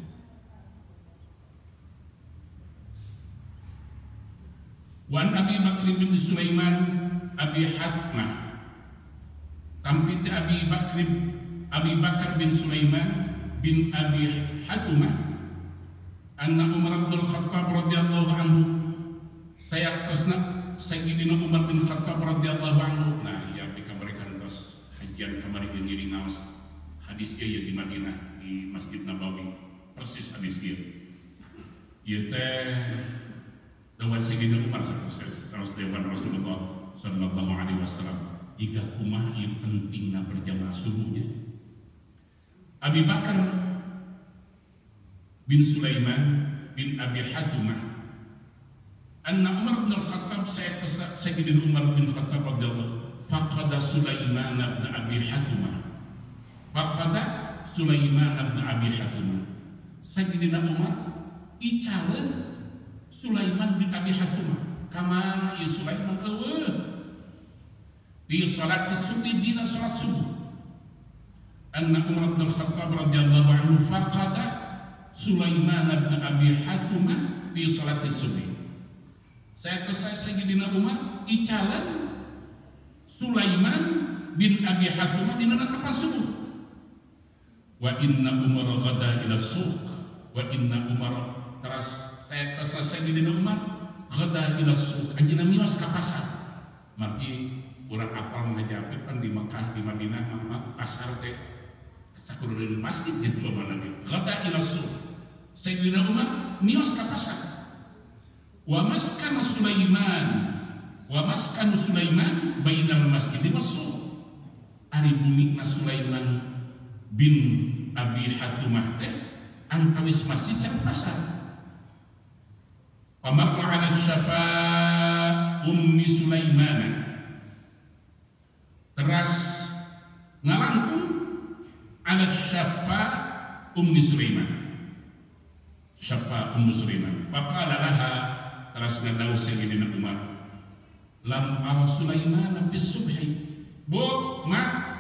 Wan Abi Bakr bin Sulaiman Abi Hathmah tampit Abi Bakar bin Sulaiman bin Abi Hathmah anna Umar bin Khattab radhiyallahu anhu sayaqtasna Sayyidina Umar bin Khattab radhiyallahu anhu. Nah ya dikabarkan terus hajian kamari yang jadi ngaos hadis ieu di Madinah di Masjid Nabawi persis hadis ieu teh dawuh Sayyidina Umar sanes dewan Rasulullah sallallahu alaihi wasallam jika kumaha ieu pentingna berjamaah subuhnya. Abi Bakar bin Sulaiman bin Abi Hathmah anna Umar bin Al-Khattab Sayyidina Umar bin Khattab radhiyallahu faqada Sulaiman bin Abi Hathmah Sayyidina Umar icaleun Sulaiman bin Abi Hathmah kamana ieu Sulaiman di salat subuh dina salat subuh. Anna Umar bin Khattab radhiyallahu anhu faqada Sulaiman bin Abi Hathmah di salat subuh. Saya Sayyidina Umar icalan Sulaiman bin Abi Hathmah dina tepat subuh. Wa inna Umar ghada ila suq wa inna Umar teras saya Sayyidina Umar ghada ila suq anjeunna mios ka pasar. Margi urang apal ngajapit kan di Mekah di Madinah mah pasar teh sakureun masjid gitu mana ge ghada ila suq. Sayyidina Umar mios ka pasar. Wa maskanu Sulaiman bainal masjid was suq. Ari bumikna Sulaiman bin Abi Hathmah teh antawis masjid sareng pasar. Pamarra ala syafa ummi Sulaiman teras ngalangkung ala syafa ummi Sulaiman faqala laha teras ngadau Sayyidina Umar lam ara Sulaiman bis subhi bu ma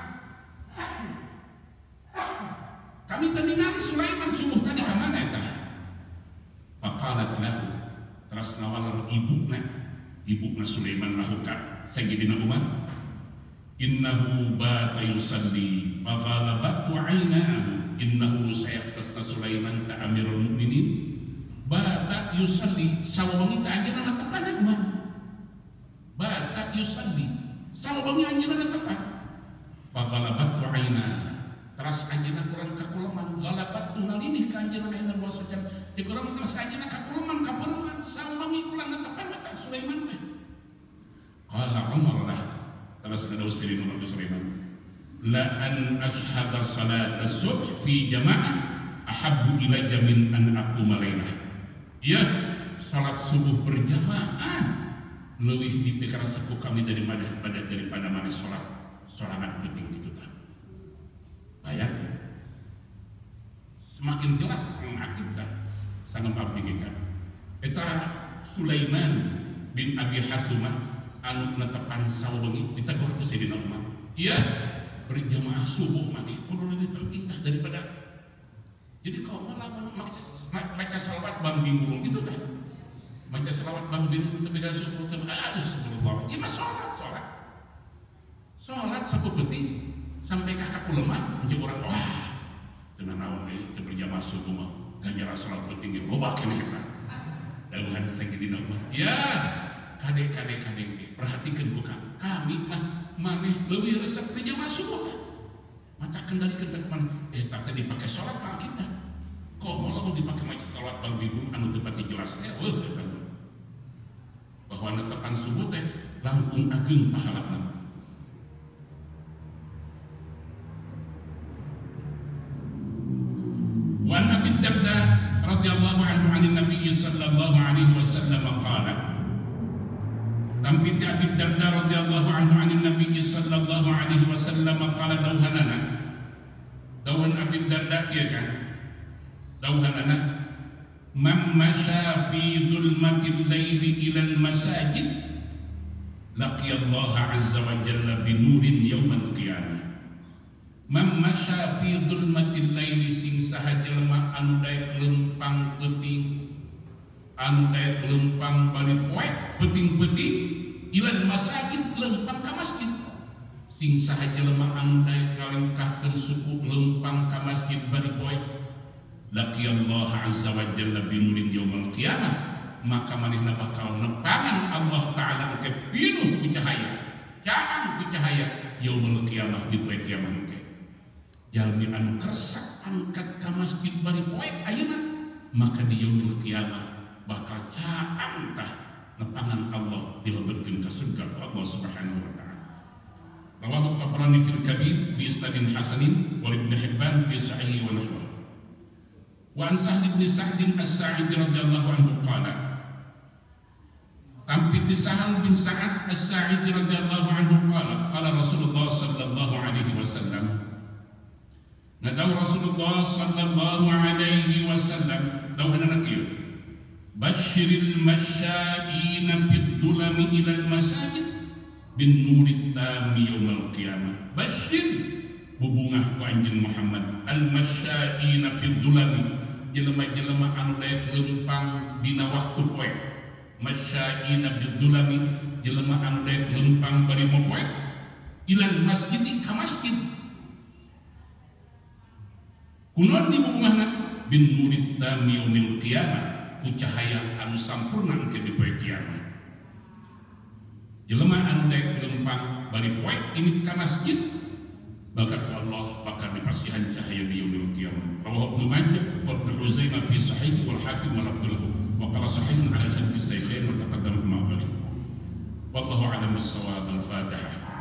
kami tadi ningali Sulaiman subuh tadi ka mana eta faqalat lahu teras ngawalar ibuna Sulaiman lahu ka Sayyidina Umar innahu bata yusalli faghalabatu aynahu innahu sayaqtasna Sulaiman ta amirul mukminin bata yusalli sawabangi ta anjeunna tepat Umar bata yusalli sawabangi anjeunna tepat faghalabatu aynahu teras anjeunna kurang kakuleman galabat nalinih ka anjeunna ayeuna basa jan di kurang teras anjeunna kakuleman kapuleman sawangi kulang tepan mata Sulaiman teh qala Umar lah teras ngadau Sayyidina Umar bin Sulaiman la an ashhada salat as-subh fi jamaah ahabbu ilayya min an aquma lailah ya salat subuh berjamaah leuwih dipikir sepuh kami daripada mana salat sorangan penting kitu tah. Bayangkan semakin jelas tentang akidah sangat abdikan eta Sulaiman bin Abi Hathmah anu netepan sawengi ditegur ku Sayyidina Umar iya berjamaah subuh maneh kudu lebih penting tah daripada jadi kau malah maksud baca salawat bang bingung gitu tah baca salawat bang bingung teu beda subuh teh subhanallah ieu mah salat sapueuting sampai kakak lemah menjadi orang wah dengan naon teh berjamaah subuh mah ganjaran salat penting loba keneh eta dawuhan Sayyidina Umar ya kadek perhatikan bukan kami mah maneh leuwih resep berjamaah subuh mata kendali kentek mana tadi dipakai salat ka kita kok malah mau dipakai macam salat bang bingung anu teu pati jelas teh bahwa netepan subuh teh langkung ageung pahalana. Wan Abi Darda radhiyallahu anhu 'anil Nabi sallallahu alaihi wasallam qala tampit Abi Darda radhiyallahu anhu 'anil Nabi sallallahu alaihi wasallam qala dawhanana Dawan Abi Darda kieu kan dawuhanana man masya fi dhulmatil laili ila al masajid laqiyallaha azza wa jalla binurin yaumal qiyamah. Man masya fi dhulmatil laili sing saha jelema anu daek lempang peuting, anu daek lempang bari poe peuting-peuting ilal masajid lempang ka masjid. Sing saha jelema anu daek ngalengkahkeun suku lempang ka masjid bari poe laqiyallaha azza wa jalla binurin yaumal qiyamah, maka manehna bakal nepangan Allah taala engke pinuh ku cahaya, caang ku cahaya yaumul qiyamah di poe kiamat engke. Jalmi anu kersa angkat ka masjid bari poe ayeuna, maka di yaumul qiyamah bakal caang tah nepangan Allah dilebetkeun ka surga Allah Subhanahu wa taala. Rawahu Tabrani fil Kabir bi isnadin hasanin wa Ibnu Hibban fi sahih wa nahwa. Wa an Sahl bin Sa'd as-Sa'idi radhiyallahu anhu qala, Tampiti Sahal bin Sa'ad as-Sa'idi radhiyallahu anhu qala qala Rasulullah sallallahu alaihi wasallam, nadaw Rasulullah sallallahu alaihi wasallam dawuhana kieu, basyiril masya'ina bidh-dhulami ilal masajid bin nurit tami yaumal qiyamah. Basyir bubungah ku anjeun Muhammad al masya'ina bidh-dhulami, jelema-jelema anu daek lempang dina waktu poe. Masya'ina bidh-dhulami, jelema anu daek lempang bari poe ilal masjid ka masjid. Kunaon di bubungahna bin nurit tami yaumil qiyamah, ku cahaya anu sampurna engke di poe kiamat. Jelema anu daek lempang bari poe ini ka masjid, bakal Allah bakal dipasihan cahaya di yaumil qiyamah. Rawahu Ibnu Majah wa Ibnu Huzaimah fi sahih wal Hakim wal Abdullah wa qala sahihun ala syarti as-sahihain wa taqaddama ma qali. Wallahu a'lam bis-shawab. Al-Fatihah.